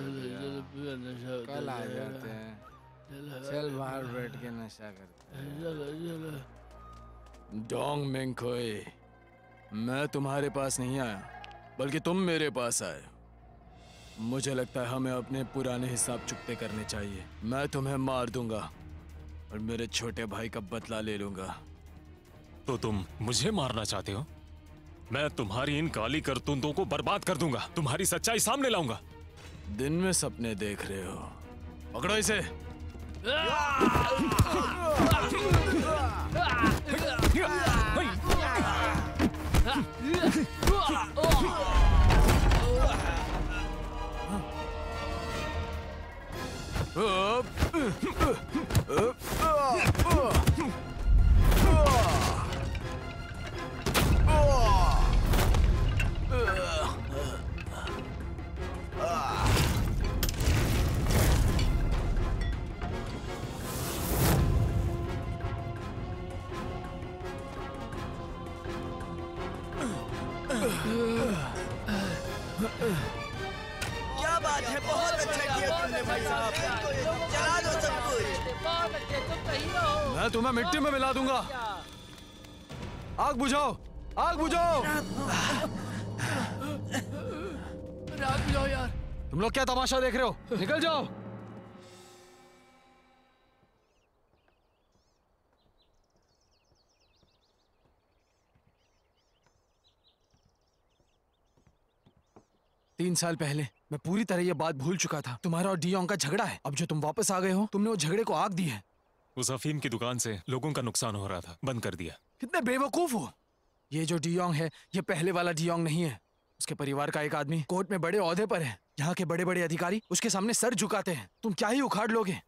कल आ जाते हैं। चल बाहर बैठ के नशा करते हैं। डोंग मेंगखोई, मैं तुम्हारे पास नहीं आया बल्कि तुम मेरे पास आए। मुझे लगता है हमें अपने पुराने हिसाब चुकते करने चाहिए। मैं तुम्हें मार दूंगा और मेरे छोटे भाई का बदला ले लूंगा। तो तुम मुझे मारना चाहते हो? मैं तुम्हारी इन काली करतूतों को बर्बाद कर दूंगा। तुम्हारी सच्चाई सामने लाऊंगा। दिन में सपने देख रहे हो। पकड़ो इसे। क्या बात है, बहुत अच्छा किया तुमने भाई साहब। चला दो सब कुछ। बहुत अच्छे, तुम तो हीरो हो। मैं तुम्हें मिट्टी में मिला दूंगा। आग बुझाओ, आग बुझाओ। आग बुझाओ यार। तुम लोग क्या तमाशा देख रहे हो? निकल जाओ। 3 साल पहले मैं पूरी तरह ये बात भूल चुका था। तुम्हारा और डियोंग का झगड़ा है। अब जो तुम वापस आ गए हो, तुमने वो झगड़े को आग दी है। उस अफीम की दुकान से लोगों का नुकसान हो रहा था, बंद कर दिया। कितने बेवकूफ हो। ये जो डियोंग है, ये पहले वाला डियोंग नहीं है। उसके परिवार का एक आदमी कोर्ट में बड़े ओहदे पर है। यहाँ के बड़े बड़े अधिकारी उसके सामने सर झुकाते हैं। तुम क्या ही उखाड़ लोगे।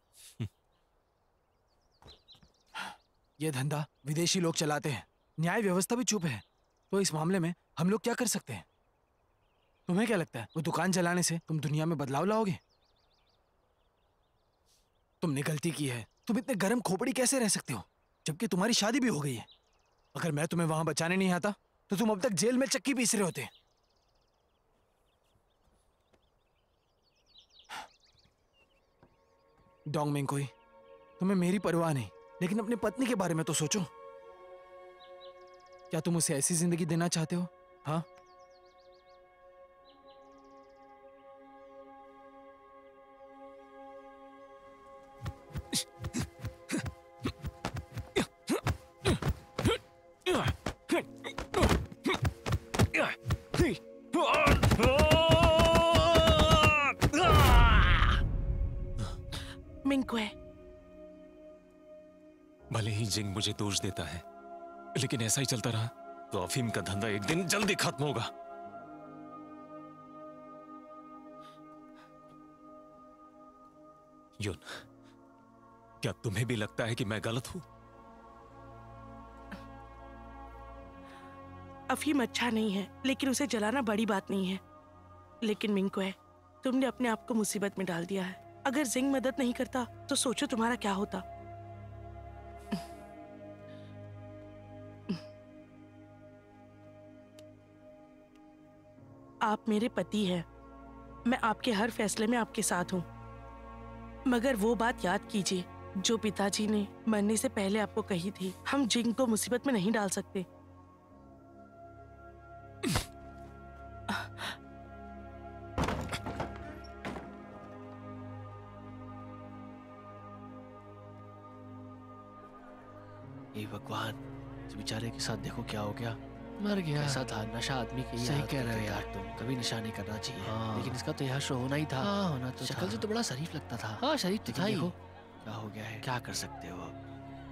ये धंधा विदेशी लोग चलाते हैं। न्याय व्यवस्था भी चुप है। तो इस मामले में हम लोग क्या कर सकते हैं? तुम्हें क्या लगता है वो दुकान चलाने से तुम दुनिया में बदलाव लाओगे? तुमने गलती की है। तुम इतने गर्म खोपड़ी कैसे रह सकते हो जबकि तुम्हारी शादी भी हो गई है? अगर मैं तुम्हें वहां बचाने नहीं आता तो तुम अब तक जेल में चक्की पीस रहे होते। डोंग मिंगकोई, तुम्हें मेरी परवाह नहीं, लेकिन अपनी पत्नी के बारे में तो सोचो। क्या तुम उसे ऐसी जिंदगी देना चाहते हो? हाँ, मिंगकुए, भले ही जिंग मुझे दोष देता है, लेकिन ऐसा ही चलता रहा तो अफीम का धंधा एक दिन जल्दी खत्म होगा। युन, क्या तुम्हें भी लगता है कि मैं गलत हूं? अफीम अच्छा नहीं है, लेकिन उसे जलाना बड़ी बात नहीं है। लेकिन मिंगकुए, तुमने अपने आप को मुसीबत में डाल दिया है। अगर जिंग मदद नहीं करता तो सोचो तुम्हारा क्या होता। आप मेरे पति हैं। मैं आपके हर फैसले में आपके साथ हूं। मगर वो बात याद कीजिए जो पिताजी ने मरने से पहले आपको कही थी। हम जिंग को मुसीबत में नहीं डाल सकते। हे भगवान, इस बेचारे के साथ देखो क्या हो गया। मर गया। ऐसा था, नशा आदमी की। सही कह रहे हो यार तुम, कभी नशा नहीं करना चाहिए। हाँ। लेकिन इसका तो यहाँ शो होना ही था। हाँ, होना तो शक्ल से तो बड़ा शरीफ लगता था। हाँ, शरीफ तो था ही। क्या हो गया है? क्या कर सकते हो अब?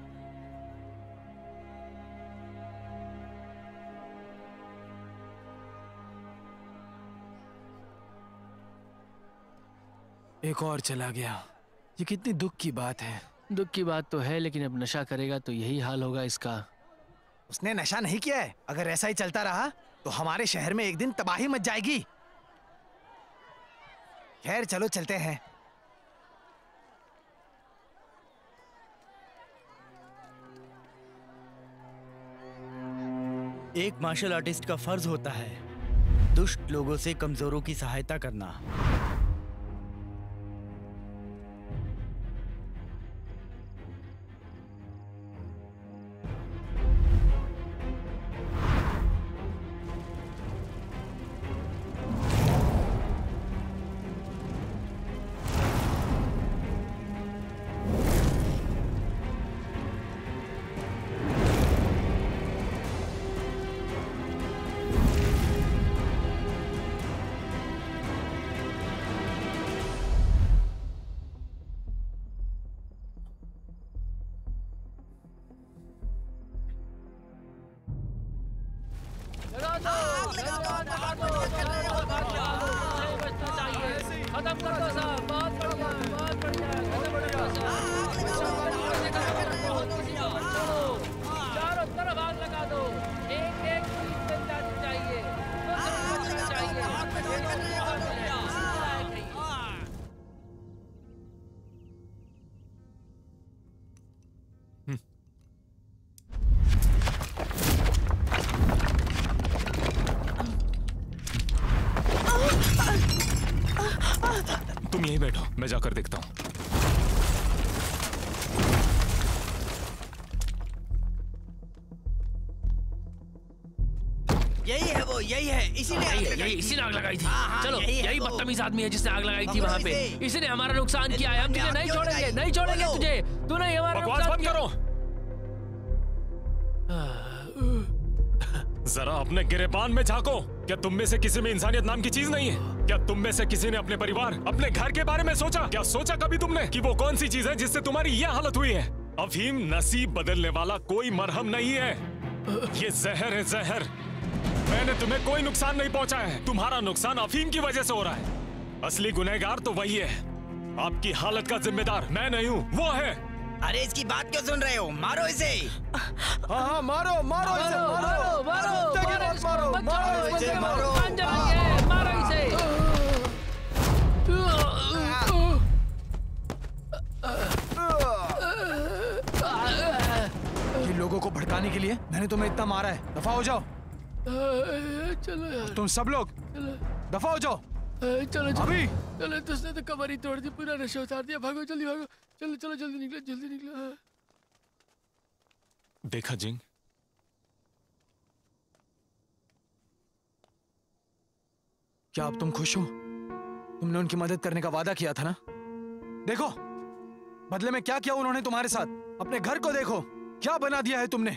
एक और चला गया। ये कितनी दुख की बात है। दुख की बात तो है, लेकिन अब नशा करेगा तो यही हाल होगा इसका। उसने नशा नहीं किया है। अगर ऐसा ही चलता रहा तो हमारे शहर में एक दिन तबाही मच जाएगी। खैर चलो चलते हैं। एक मार्शल आर्टिस्ट का फर्ज होता है दुष्ट लोगों से कमजोरों की सहायता करना। खत्म कर दो साहब। बहुत बढ़िया, बहुत बढ़िया। चारों तरफ आग लगा दो। एक एक पुलिस मिल जानी चाहिए। तुम यहीं बैठो, मैं जाकर देखता हूँ। यही है वो, यही है, यही इसी ने आग लगाई थी। चलो, यही बदतमीज आदमी है जिसने आग लगाई थी वहाँ पे। इसी ने हमारा नुकसान किया है। हम तुझे नहीं छोड़ेंगे, नहीं छोड़ेंगे तुझे। तूने हमारा बकवास बंद करो। जरा अपने गिरेबान में झांको। क्या तुम में से किसी में इंसानियत नाम की चीज नहीं है? क्या तुम में से किसी ने अपने परिवार, अपने घर के बारे में सोचा? क्या सोचा कभी तुमने कि वो कौन सी चीज है जिससे तुम्हारी यह हालत हुई है? अफीम नसीब बदलने वाला कोई मरहम नहीं है। ये जहर है, जहर। मैंने तुम्हें कोई नुकसान नहीं पहुंचाया है। तुम्हारा नुकसान अफीम की वजह से हो रहा है। असली गुनहगार तो वही है। आपकी हालत का जिम्मेदार मैं नहीं हूँ, वो है। अरे इसकी बात क्यों सुन रहे हो? मारो इसे। हाँ, मारो मारो इसे, मारो मारो मारो मारो इसे, मारो। मारो इसे। ये लोगों को भड़काने के लिए मैंने तुम्हें इतना मारा है। दफा हो जाओ। चलो तुम सब लोग दफा हो जाओ चलो अभी। चलो, तो उसने तो कमर ही तोड़ दी, पूरा नशा उतार दिया। भागो जल्दी भागो। चलो चलो जल्दी निकलो, जल्दी निकलो। देखा जिंग, क्या अब तुम खुश हो? तुमने उनकी मदद करने का वादा किया था ना। देखो बदले में क्या किया उन्होंने तुम्हारे साथ। अपने घर को देखो, क्या बना दिया है तुमने।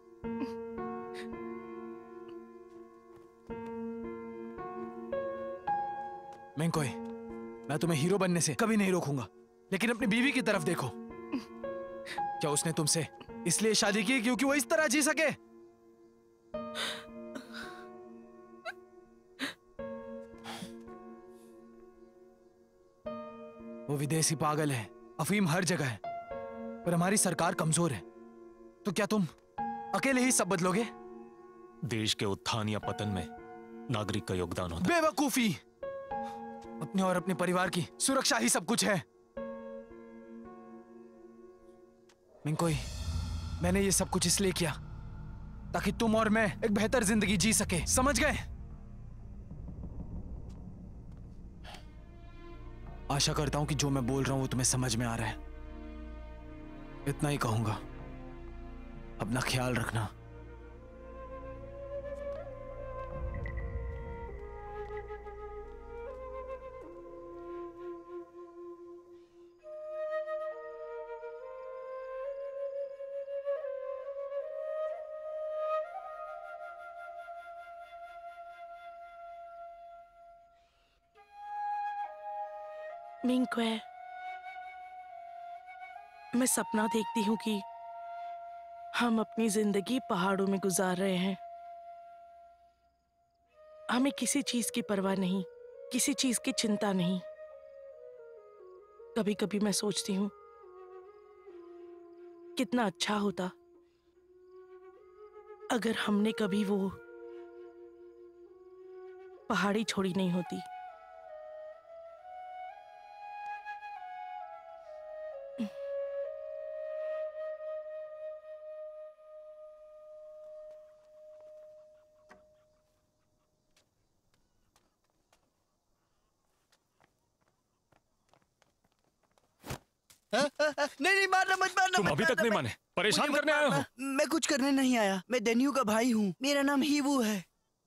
मेंकोई, मैं तुम्हें हीरो बनने से कभी नहीं रोकूंगा, लेकिन अपनी बीवी की तरफ देखो। क्या उसने तुमसे इसलिए शादी की क्योंकि वो इस तरह जी सके? वो विदेशी पागल है, अफीम हर जगह है, पर हमारी सरकार कमजोर है। तो क्या तुम अकेले ही सब बदलोगे? देश के उत्थान या पतन में नागरिक का योगदान होता है। बेवकूफी। अपने और अपने परिवार की सुरक्षा ही सब कुछ है। मिंकोई, मैंने ये सब कुछ इसलिए किया ताकि तुम और मैं एक बेहतर जिंदगी जी सके, समझ गए? आशा करता हूं कि जो मैं बोल रहा हूं वो तुम्हें समझ में आ रहा है। इतना ही कहूंगा, अपना ख्याल रखना। मिंक्वे, मैं सपना देखती हूँ कि हम अपनी जिंदगी पहाड़ों में गुजार रहे हैं। हमें किसी चीज की परवाह नहीं, किसी चीज की चिंता नहीं। कभी कभी मैं सोचती हूँ कितना अच्छा होता अगर हमने कभी वो पहाड़ी छोड़ी नहीं होती। नहीं मारना, मत मारना। तुम अभी तक नहीं माने? परेशान करने आए हो? मैं कुछ करने नहीं आया। मैं डेन्यू का भाई हूँ। मेरा नाम हीवू है।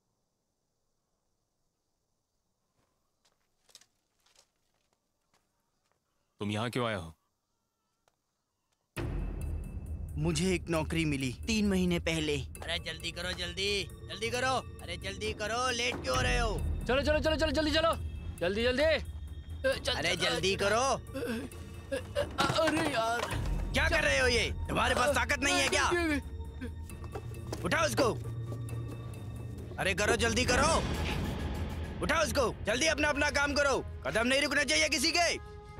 तुम यहाँ क्यों आए हो? मुझे एक नौकरी मिली 3 महीने पहले। अरे जल्दी करो, जल्दी जल्दी करो। अरे जल्दी करो, लेट क्यों हो रहे हो? चलो चलो चलो चलो जल्दी चलो, जल्दी जल्दी। अरे जल्दी करो। अरे यार, क्या कर रहे हो? ये तुम्हारे पास ताकत नहीं है क्या? उठाओ उसको। अरे करो, जल्दी करो। उठाओ उसको, जल्दी अपना अपना काम करो। कदम नहीं रुकना चाहिए किसी के।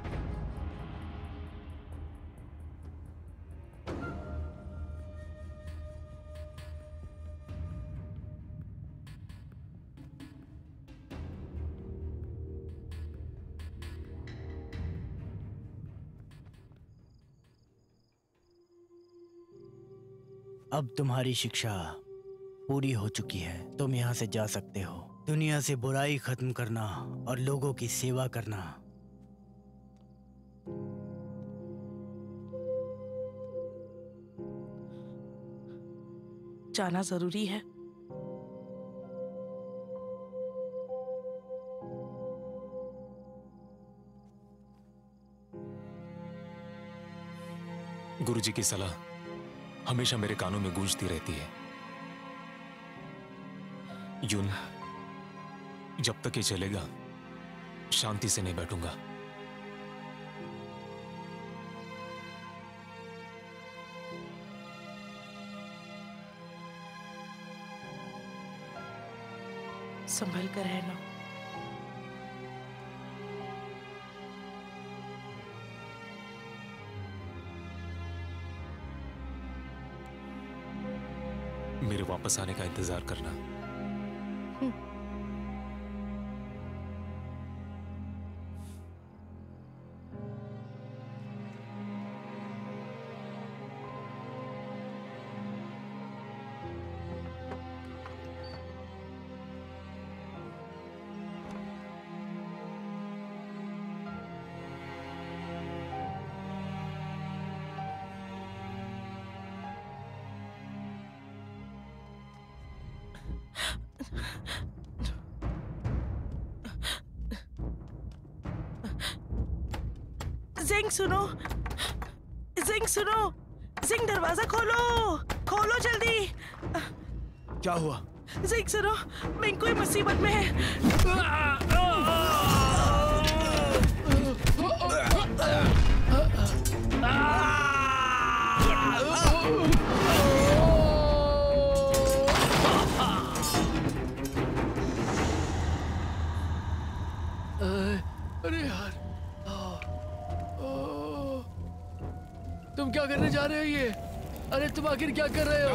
अब तुम्हारी शिक्षा पूरी हो चुकी है। तुम यहाँ से जा सकते हो। दुनिया से बुराई खत्म करना और लोगों की सेवा करना। जाना जरूरी है। गुरुजी की सलाह हमेशा मेरे कानों में गूंजती रहती है। यून, जब तक ये चलेगा शांति से नहीं बैठूंगा। संभल कर रहना। मेरे वापस आने का इंतजार करना। जिंग सुनो, जिंग सुनो, जिंग दरवाजा खोलो, खोलो जल्दी। क्या हुआ? जिंग सुनो, मिंग कोई मुसीबत में है। अरे यार, तुम क्या करने जा रहे हो ये? अरे तुम आखिर क्या कर रहे हो?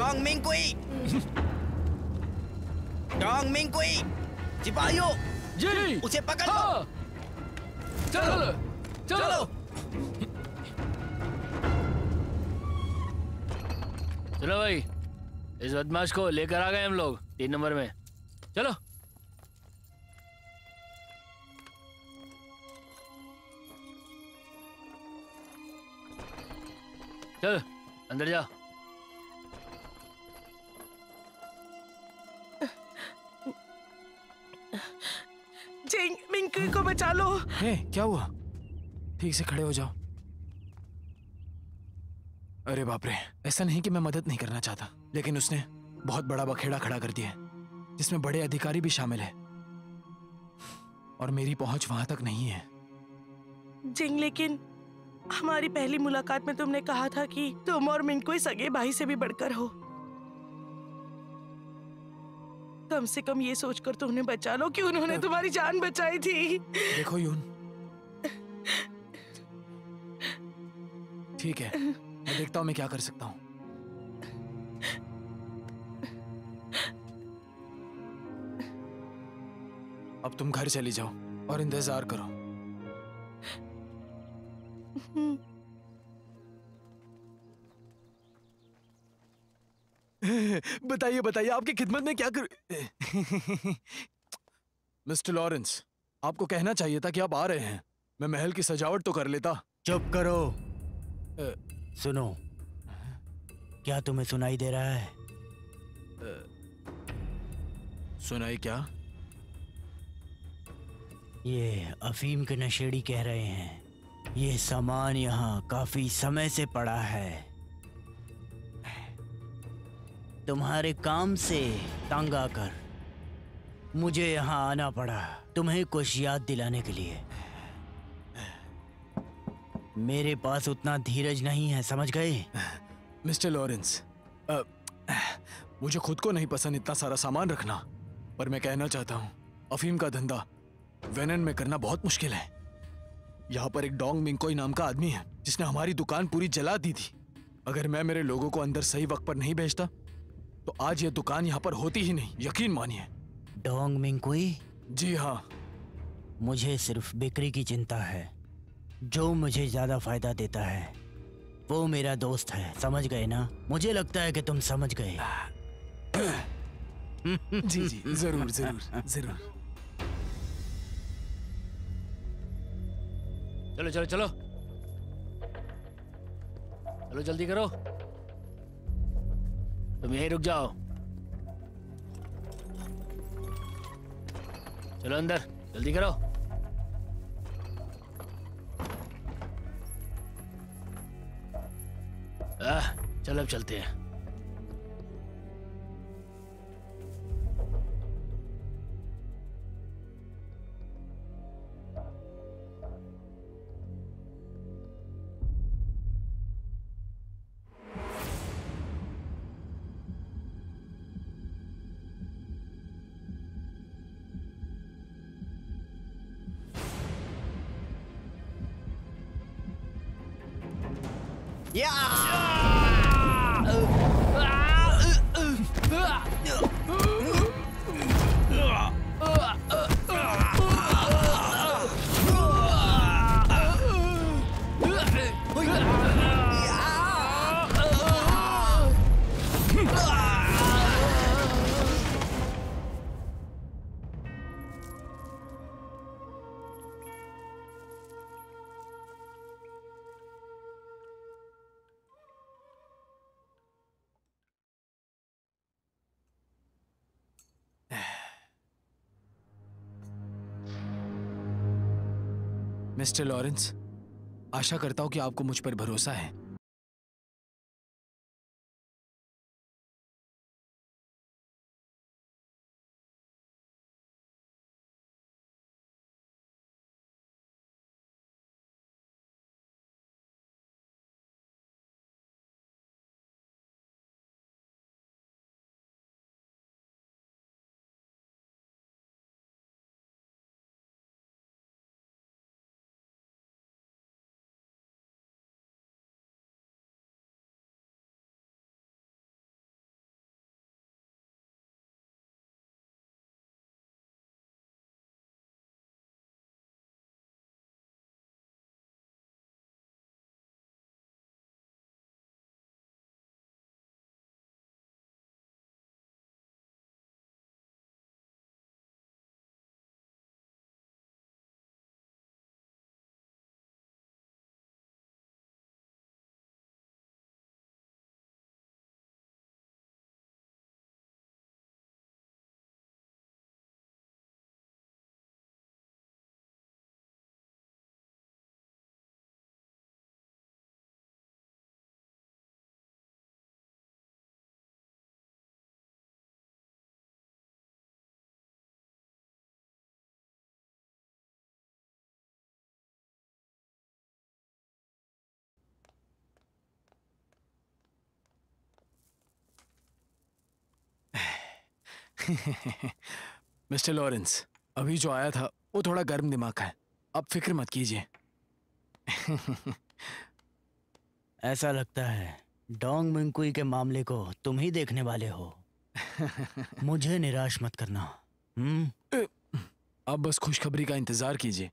डोंग मिंगकुई, सिपाहियों, जी, उसे पकड़ लो। हाँ, चलो, चलो, चलो भाई, इस बदमाश को लेकर आ गए हम लोग 3 नंबर में। चलो। चल अंदर जा। जिंग, मिंग को बचा लो। हे, क्या हुआ? ठीक से खड़े हो जाओ। अरे बाप रे, ऐसा नहीं कि मैं मदद नहीं करना चाहता, लेकिन उसने बहुत बड़ा बखेड़ा खड़ा कर दिया है जिसमें बड़े अधिकारी भी शामिल है और मेरी पहुंच वहां तक नहीं है। जिंग, लेकिन हमारी पहली मुलाकात में तुमने कहा था कि तुम और मिंग कोई सगे भाई से भी बढ़कर हो। कम से कम ये सोचकर तो उन्हें बचा लो कि उन्होंने तुम्हारी जान बचाई थी। देखो यून, ठीक है, मैं देखता हूं मैं क्या कर सकता हूं। अब तुम घर चली जाओ और इंतजार करो। बताइए बताइए, आपकी खिदमत में क्या कर। मिस्टर लॉरेंस, आपको कहना चाहिए था कि आप आ रहे हैं। मैं महल की सजावट तो कर लेता। चुप करो। सुनो, क्या तुम्हें सुनाई दे रहा है? सुनाई क्या? ये अफीम के नशेड़ी कह रहे हैं ये सामान यहाँ काफी समय से पड़ा है। तुम्हारे काम से तंग आकर मुझे यहाँ आना पड़ा तुम्हें कुछ याद दिलाने के लिए। मेरे पास उतना धीरज नहीं है, समझ गए? मिस्टर लॉरेंस, मुझे खुद को नहीं पसंद इतना सारा सामान रखना, पर मैं कहना चाहता हूँ अफीम का धंधा वेनन में करना बहुत मुश्किल है। यहाँ पर एक डोंग मिंगकोई नाम का आदमी है जिसने हमारी दुकान पूरी जला दी थी। अगर मैं मेरे लोगों को अंदर सही वक्त पर नहीं भेजता तो आज ये दुकान यहाँ पर होती ही नहीं, यकीन मानिए। डोंग मिंगकोई? जी हाँ। मुझे सिर्फ बिक्री की चिंता है। जो मुझे ज्यादा फायदा देता है वो मेरा दोस्त है, समझ गए ना? मुझे लगता है कि तुम समझ गए। जी जी, जरूर जरूर जरूर। चलो चलो चलो चलो, जल्दी करो। तुम यहीं रुक जाओ। चलो अंदर, जल्दी करो। चलो अब चलते हैं। मिस्टर लॉरेंस, आशा करता हूं कि आपको मुझ पर भरोसा है। मिस्टर लॉरेंस, अभी जो आया था वो थोड़ा गर्म दिमाग का है, आप फिक्र मत कीजिए। ऐसा लगता है डोंग मिंकुई के मामले को तुम ही देखने वाले हो। मुझे निराश मत करना। आप बस खुशखबरी का इंतजार कीजिए।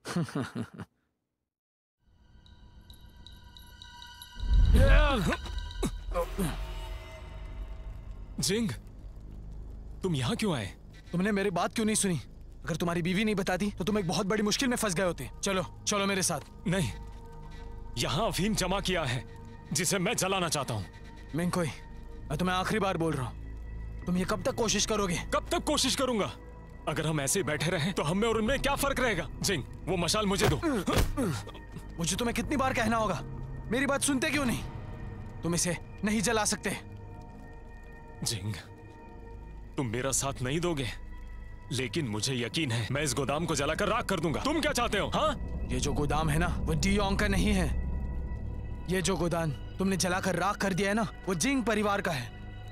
जिंग, तुम यहाँ क्यों आए? तुमने मेरी बात क्यों नहीं सुनी? अगर तुम्हारी बीवी नहीं बताती तो तुम एक बहुत बड़ी मुश्किल में फंस गए होते। चलो चलो मेरे साथ। नहीं, यहाँ अफीम जमा किया है जिसे मैं जलाना चाहता हूँ। मिंकुई, मैं तुम्हें आखिरी बार बोल रहा हूँ, तुम ये कब तक कोशिश करोगे? कब तक कोशिश करूंगा? अगर हम ऐसे ही बैठे रहे तो हम में और उनमें क्या फर्क रहेगा? जिंग, वो मशाल मुझे दो। मुझे तुम्हें कितनी बार कहना होगा, मेरी बात सुनते क्यों नहीं? तुम इसे नहीं जला सकते। जिंग, तुम मेरा साथ नहीं दोगे, लेकिन मुझे यकीन है मैं इस गोदाम को जलाकर राख कर दूंगा। तुम क्या चाहते हो? हाँ, ये जो गोदाम है ना वो डियोंग का नहीं है। ये जो गोदाम तुमने जलाकर राख कर दिया है ना वो जिंग परिवार का है।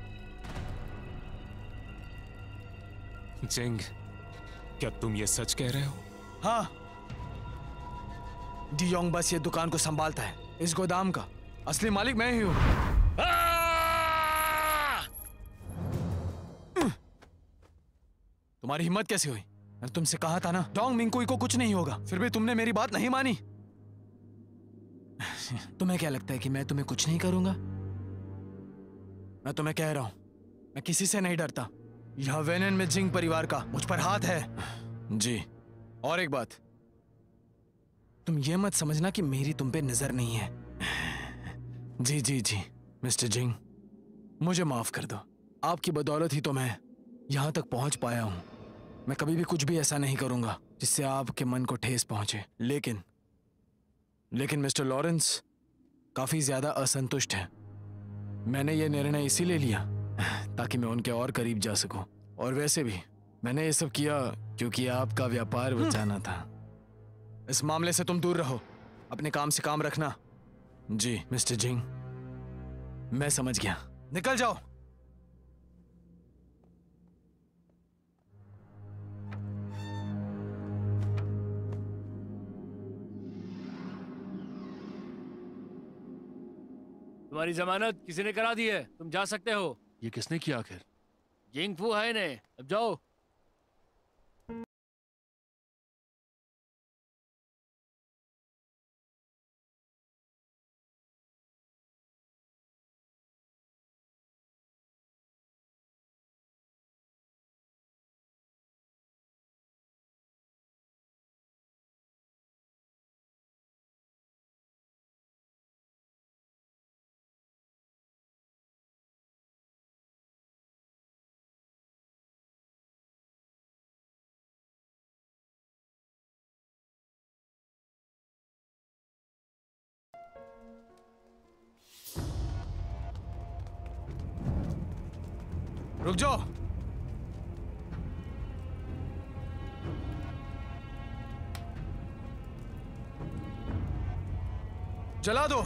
जिंग, क्या तुम ये सच कह रहे हो? हाँ, डियोंग बस ये दुकान को संभालता है, इस गोदाम का असली मालिक मैं ही हूँ। तुम्हारी हिम्मत कैसे हुई? मैंने तुमसे कहा था ना डोंग मिंकुई को कुछ नहीं होगा, फिर भी तुमने मेरी बात नहीं मानी। तुम्हें क्या लगता है कि मैं तुम्हें कुछ नहीं करूंगा? मैं तुम्हें कह रहा हूं, मैं किसी से नहीं डरता। यह वेनन में जिंग परिवार का मुझ पर हाथ है। जी, और एक बात, तुम ये मत समझना कि मेरी तुम पे नजर नहीं है। जी जी जी मिस्टर जिंग, मुझे माफ कर दो। आपकी बदौलत ही तो मैं यहां तक पहुंच पाया हूं। मैं कभी भी कुछ भी ऐसा नहीं करूंगा जिससे आपके मन को ठेस पहुंचे। लेकिन मिस्टर लॉरेंस काफी ज्यादा असंतुष्ट है। मैंने ये निर्णय इसीलिए लिया ताकि मैं उनके और करीब जा सकूं। और वैसे भी मैंने ये सब किया क्योंकि आपका व्यापार बचाना था। इस मामले से तुम दूर रहो, अपने काम से काम रखना। जी मिस्टर जिंग, मैं समझ गया। निकल जाओ। तुम्हारी जमानत किसी ने करा दी है, तुम जा सकते हो। ये किसने किया आखिर? जिंग फू है ने, अब जाओ। रुक जाओ। जला दो।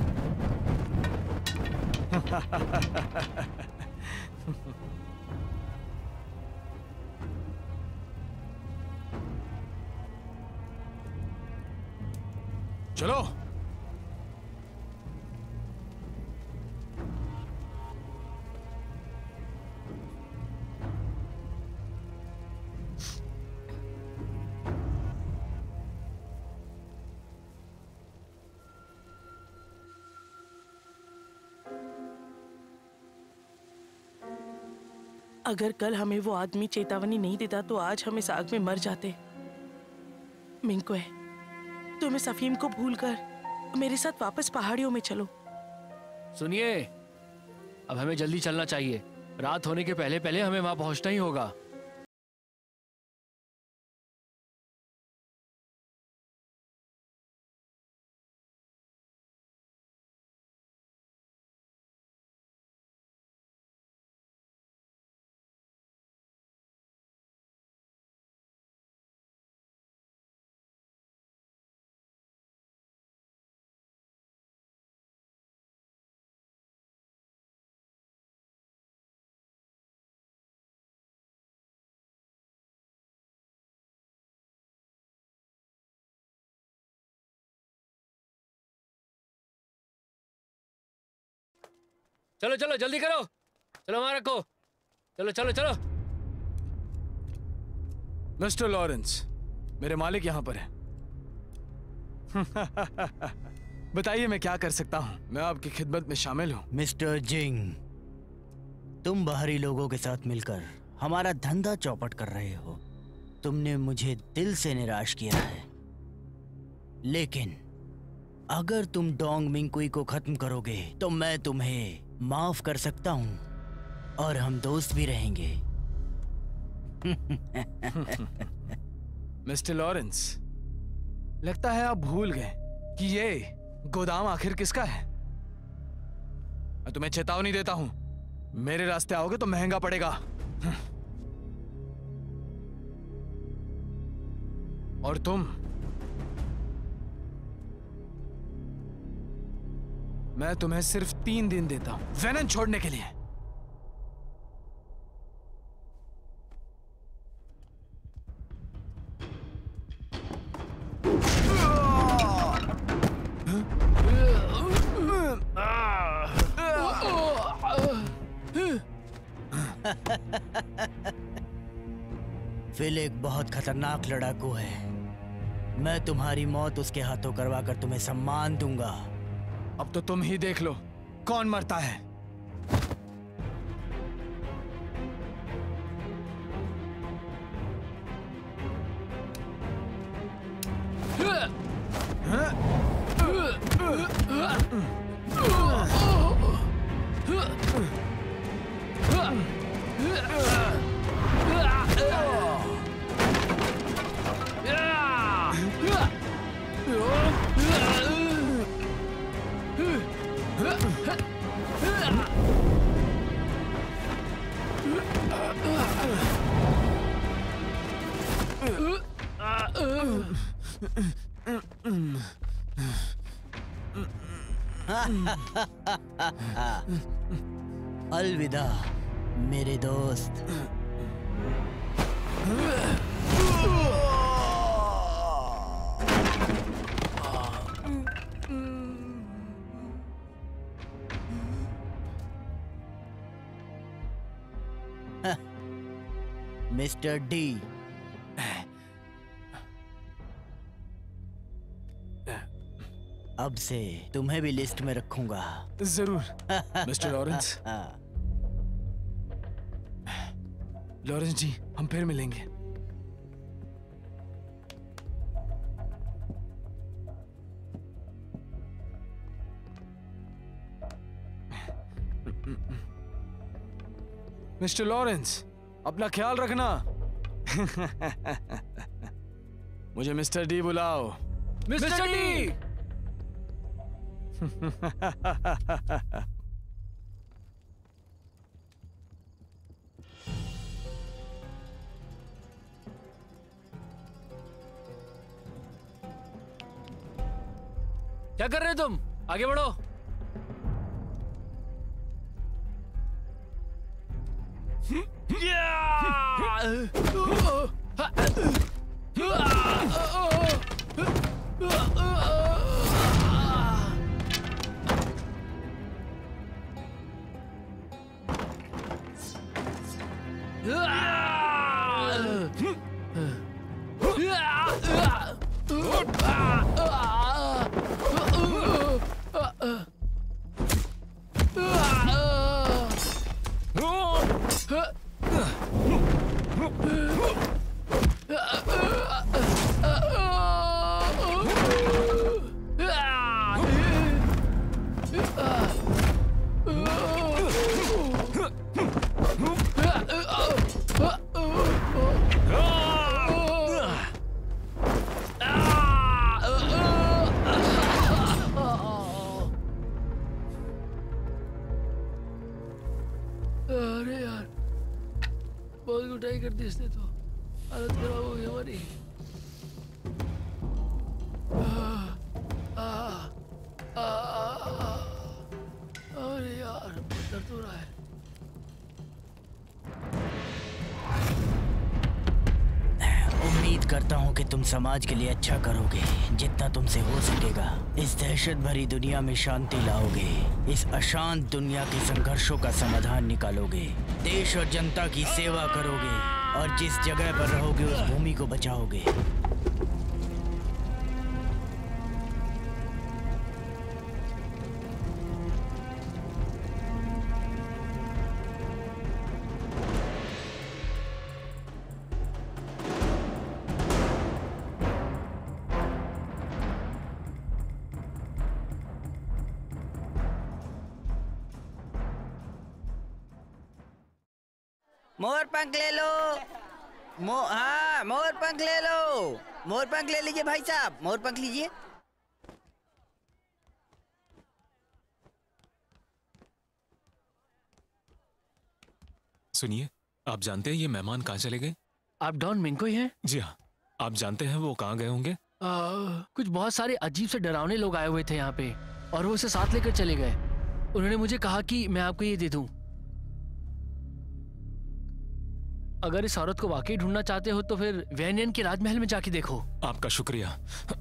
चलो। अगर कल हमें वो आदमी चेतावनी नहीं देता तो आज हम इस आग में मर जाते। मिंकुए, तुम इस अफीम को भूलकर मेरे साथ वापस पहाड़ियों में चलो। सुनिए, अब हमें जल्दी चलना चाहिए। रात होने के पहले पहले हमें वहां पहुंचना ही होगा। चलो चलो जल्दी करो, चलो वहां रखो, चलो चलो चलो। मिस्टर लॉरेंस, मेरे मालिक यहाँ पर है। बताइए मैं क्या कर सकता हूँ? मैं आपकी खिदमत में शामिल हूँ। मिस्टर जिंग, तुम बाहरी लोगों के साथ मिलकर हमारा धंधा चौपट कर रहे हो। तुमने मुझे दिल से निराश किया है, लेकिन अगर तुम डोंग मिंकुई को खत्म करोगे तो मैं तुम्हें माफ कर सकता हूं और हम दोस्त भी रहेंगे। मिस्टर लॉरेंस, लगता है आप भूल गए कि ये गोदाम आखिर किसका है। मैं तुम्हें चेतावनी देता हूं, मेरे रास्ते आओगे तो महंगा पड़ेगा। और तुम, मैं तुम्हें सिर्फ 3 दिन देता हूं वेनन छोड़ने के लिए। फिल एक बहुत खतरनाक लड़ाकू है। मैं तुम्हारी मौत उसके हाथों करवा कर तुम्हें सम्मान दूंगा। अब तो तुम ही देख लो कौन मरता है। अलविदा मेरे दोस्त। Mister D. अब से तुम्हें भी लिस्ट में रखूंगा। जरूर मिस्टर लॉरेंस। लॉरेंस जी, हम फिर मिलेंगे। मिस्टर लॉरेंस, अपना ख्याल रखना। मुझे मिस्टर डी बुलाओ। Mister D. क्या कर रहे हो तुम? आगे बढ़ो। अरे यार, बहुत गुटाई कर दी इसने तो, हालत खराब हो गई हमारी। अरे यार, दर्द हो रहा है। उम्मीद करता हूँ कि तुम समाज के लिए अच्छा करोगे, जितना तुमसे हो सकेगा। इस दहशत भरी दुनिया में शांति लाओगे, इस अशांत दुनिया के संघर्षों का समाधान निकालोगे, देश और जनता की सेवा करोगे और जिस जगह पर रहोगे उस भूमि को बचाओगे। मोर पंख ले लो। हाँ, मोर पंख ले लो। मोर पंख ले लीजिए भाई साहब, मोर पंख लीजिए। सुनिए, आप जानते हैं ये मेहमान कहाँ चले गए? आप डॉन मिंकोई हैं? जी हाँ। आप जानते हैं वो कहाँ गए होंगे? कुछ बहुत सारे अजीब से डरावने लोग आए हुए थे यहाँ पे और वो उसे साथ लेकर चले गए। उन्होंने मुझे कहा कि मैं आपको ये दे दूं। अगर इस औरत को वाकई ढूंढना चाहते हो तो फिर वैनियन के राजमहल में जाके देखो। आपका शुक्रिया।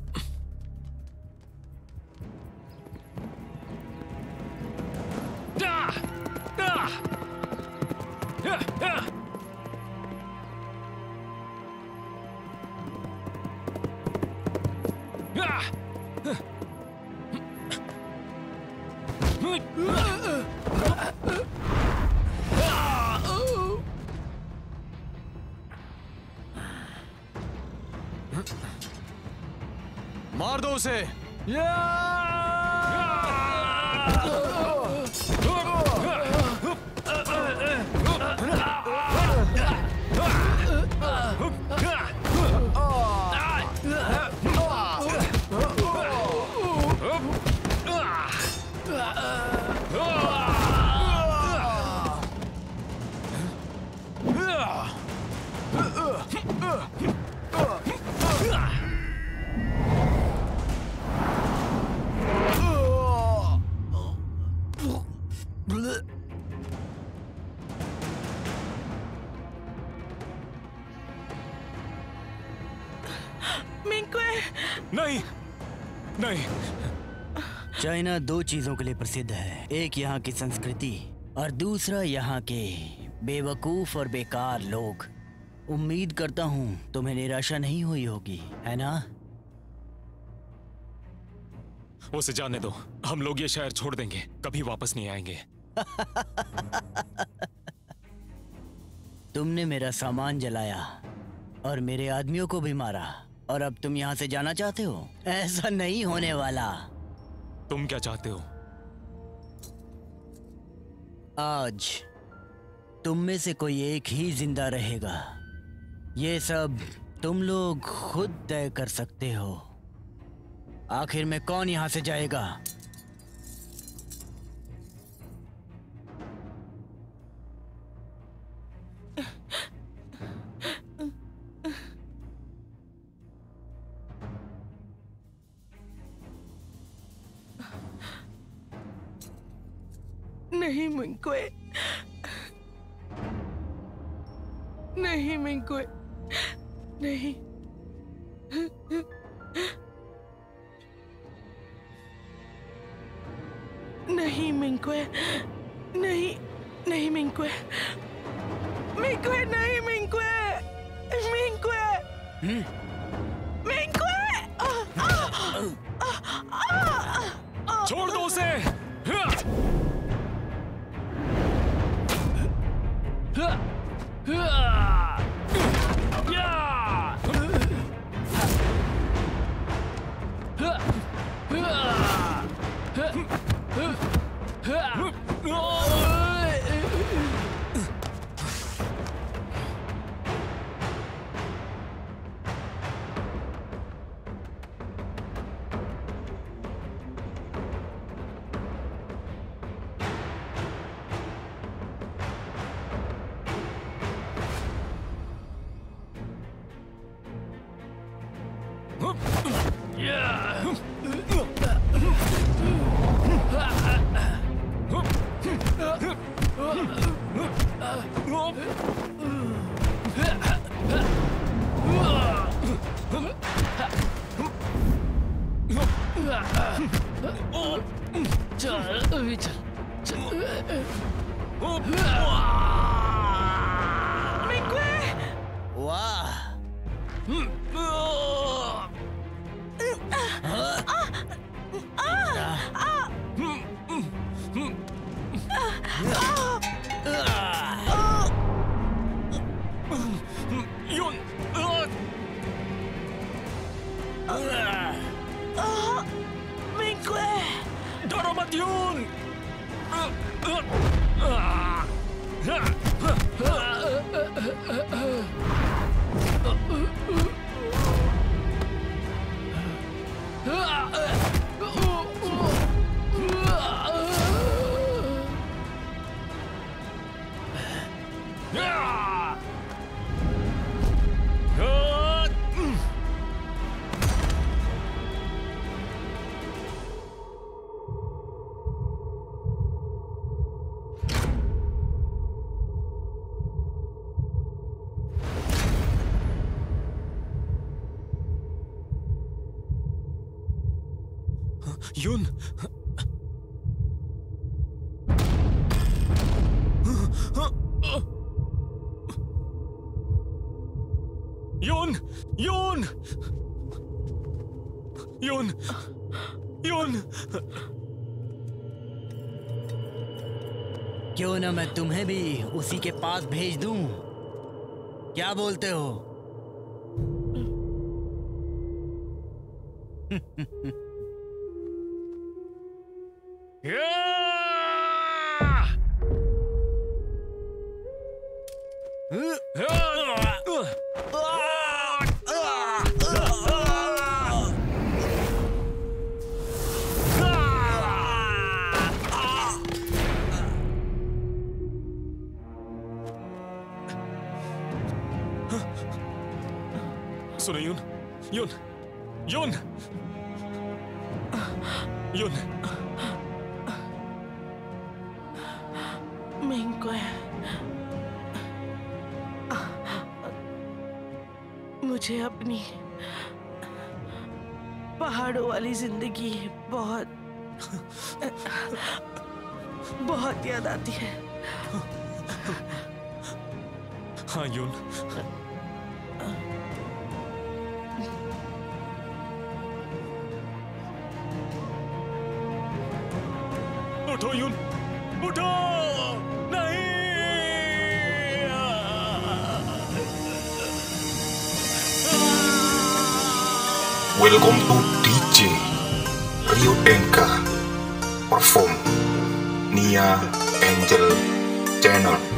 मार दो उसे। नहीं, नहीं। चाइना दो चीजों के लिए प्रसिद्ध है, एक यहाँ की संस्कृति और दूसरा यहाँ के बेवकूफ और बेकार लोग। उम्मीद करता हूँ तुम्हें निराशा नहीं हुई होगी, है ना? उसे जाने दो, हम लोग ये शहर छोड़ देंगे, कभी वापस नहीं आएंगे। तुमने मेरा सामान जलाया और मेरे आदमियों को भी मारा, और अब तुम यहाँ से जाना चाहते हो? ऐसा नहीं होने वाला। तुम क्या चाहते हो? आज तुम में से कोई एक ही जिंदा रहेगा। ये सब तुम लोग खुद तय कर सकते हो। आखिर में कौन यहाँ से जाएगा? नहीं मिंकुए, नहीं मिंकुए, नहीं। नहीं मिंकुए, नहीं, नहीं मिंकुए, मिंकुए, नहीं मिंकुए, मिंकुए, मिंकुए। छोड़ दो उसे। डरो मत यून। यून, यून, यून, यून, यून। क्यों ना मैं तुम्हें भी उसी के पास भेज दूं? क्या बोलते हो? सुनो यून, यून, यून, यून। मिंकुए, मुझे अपनी पहाड़ों वाली जिंदगी बहुत याद आती है। हाँ यून, मत हो यून, उठो नहीं। Welcome to DJ Rio Denka perform Nia Angel Channel.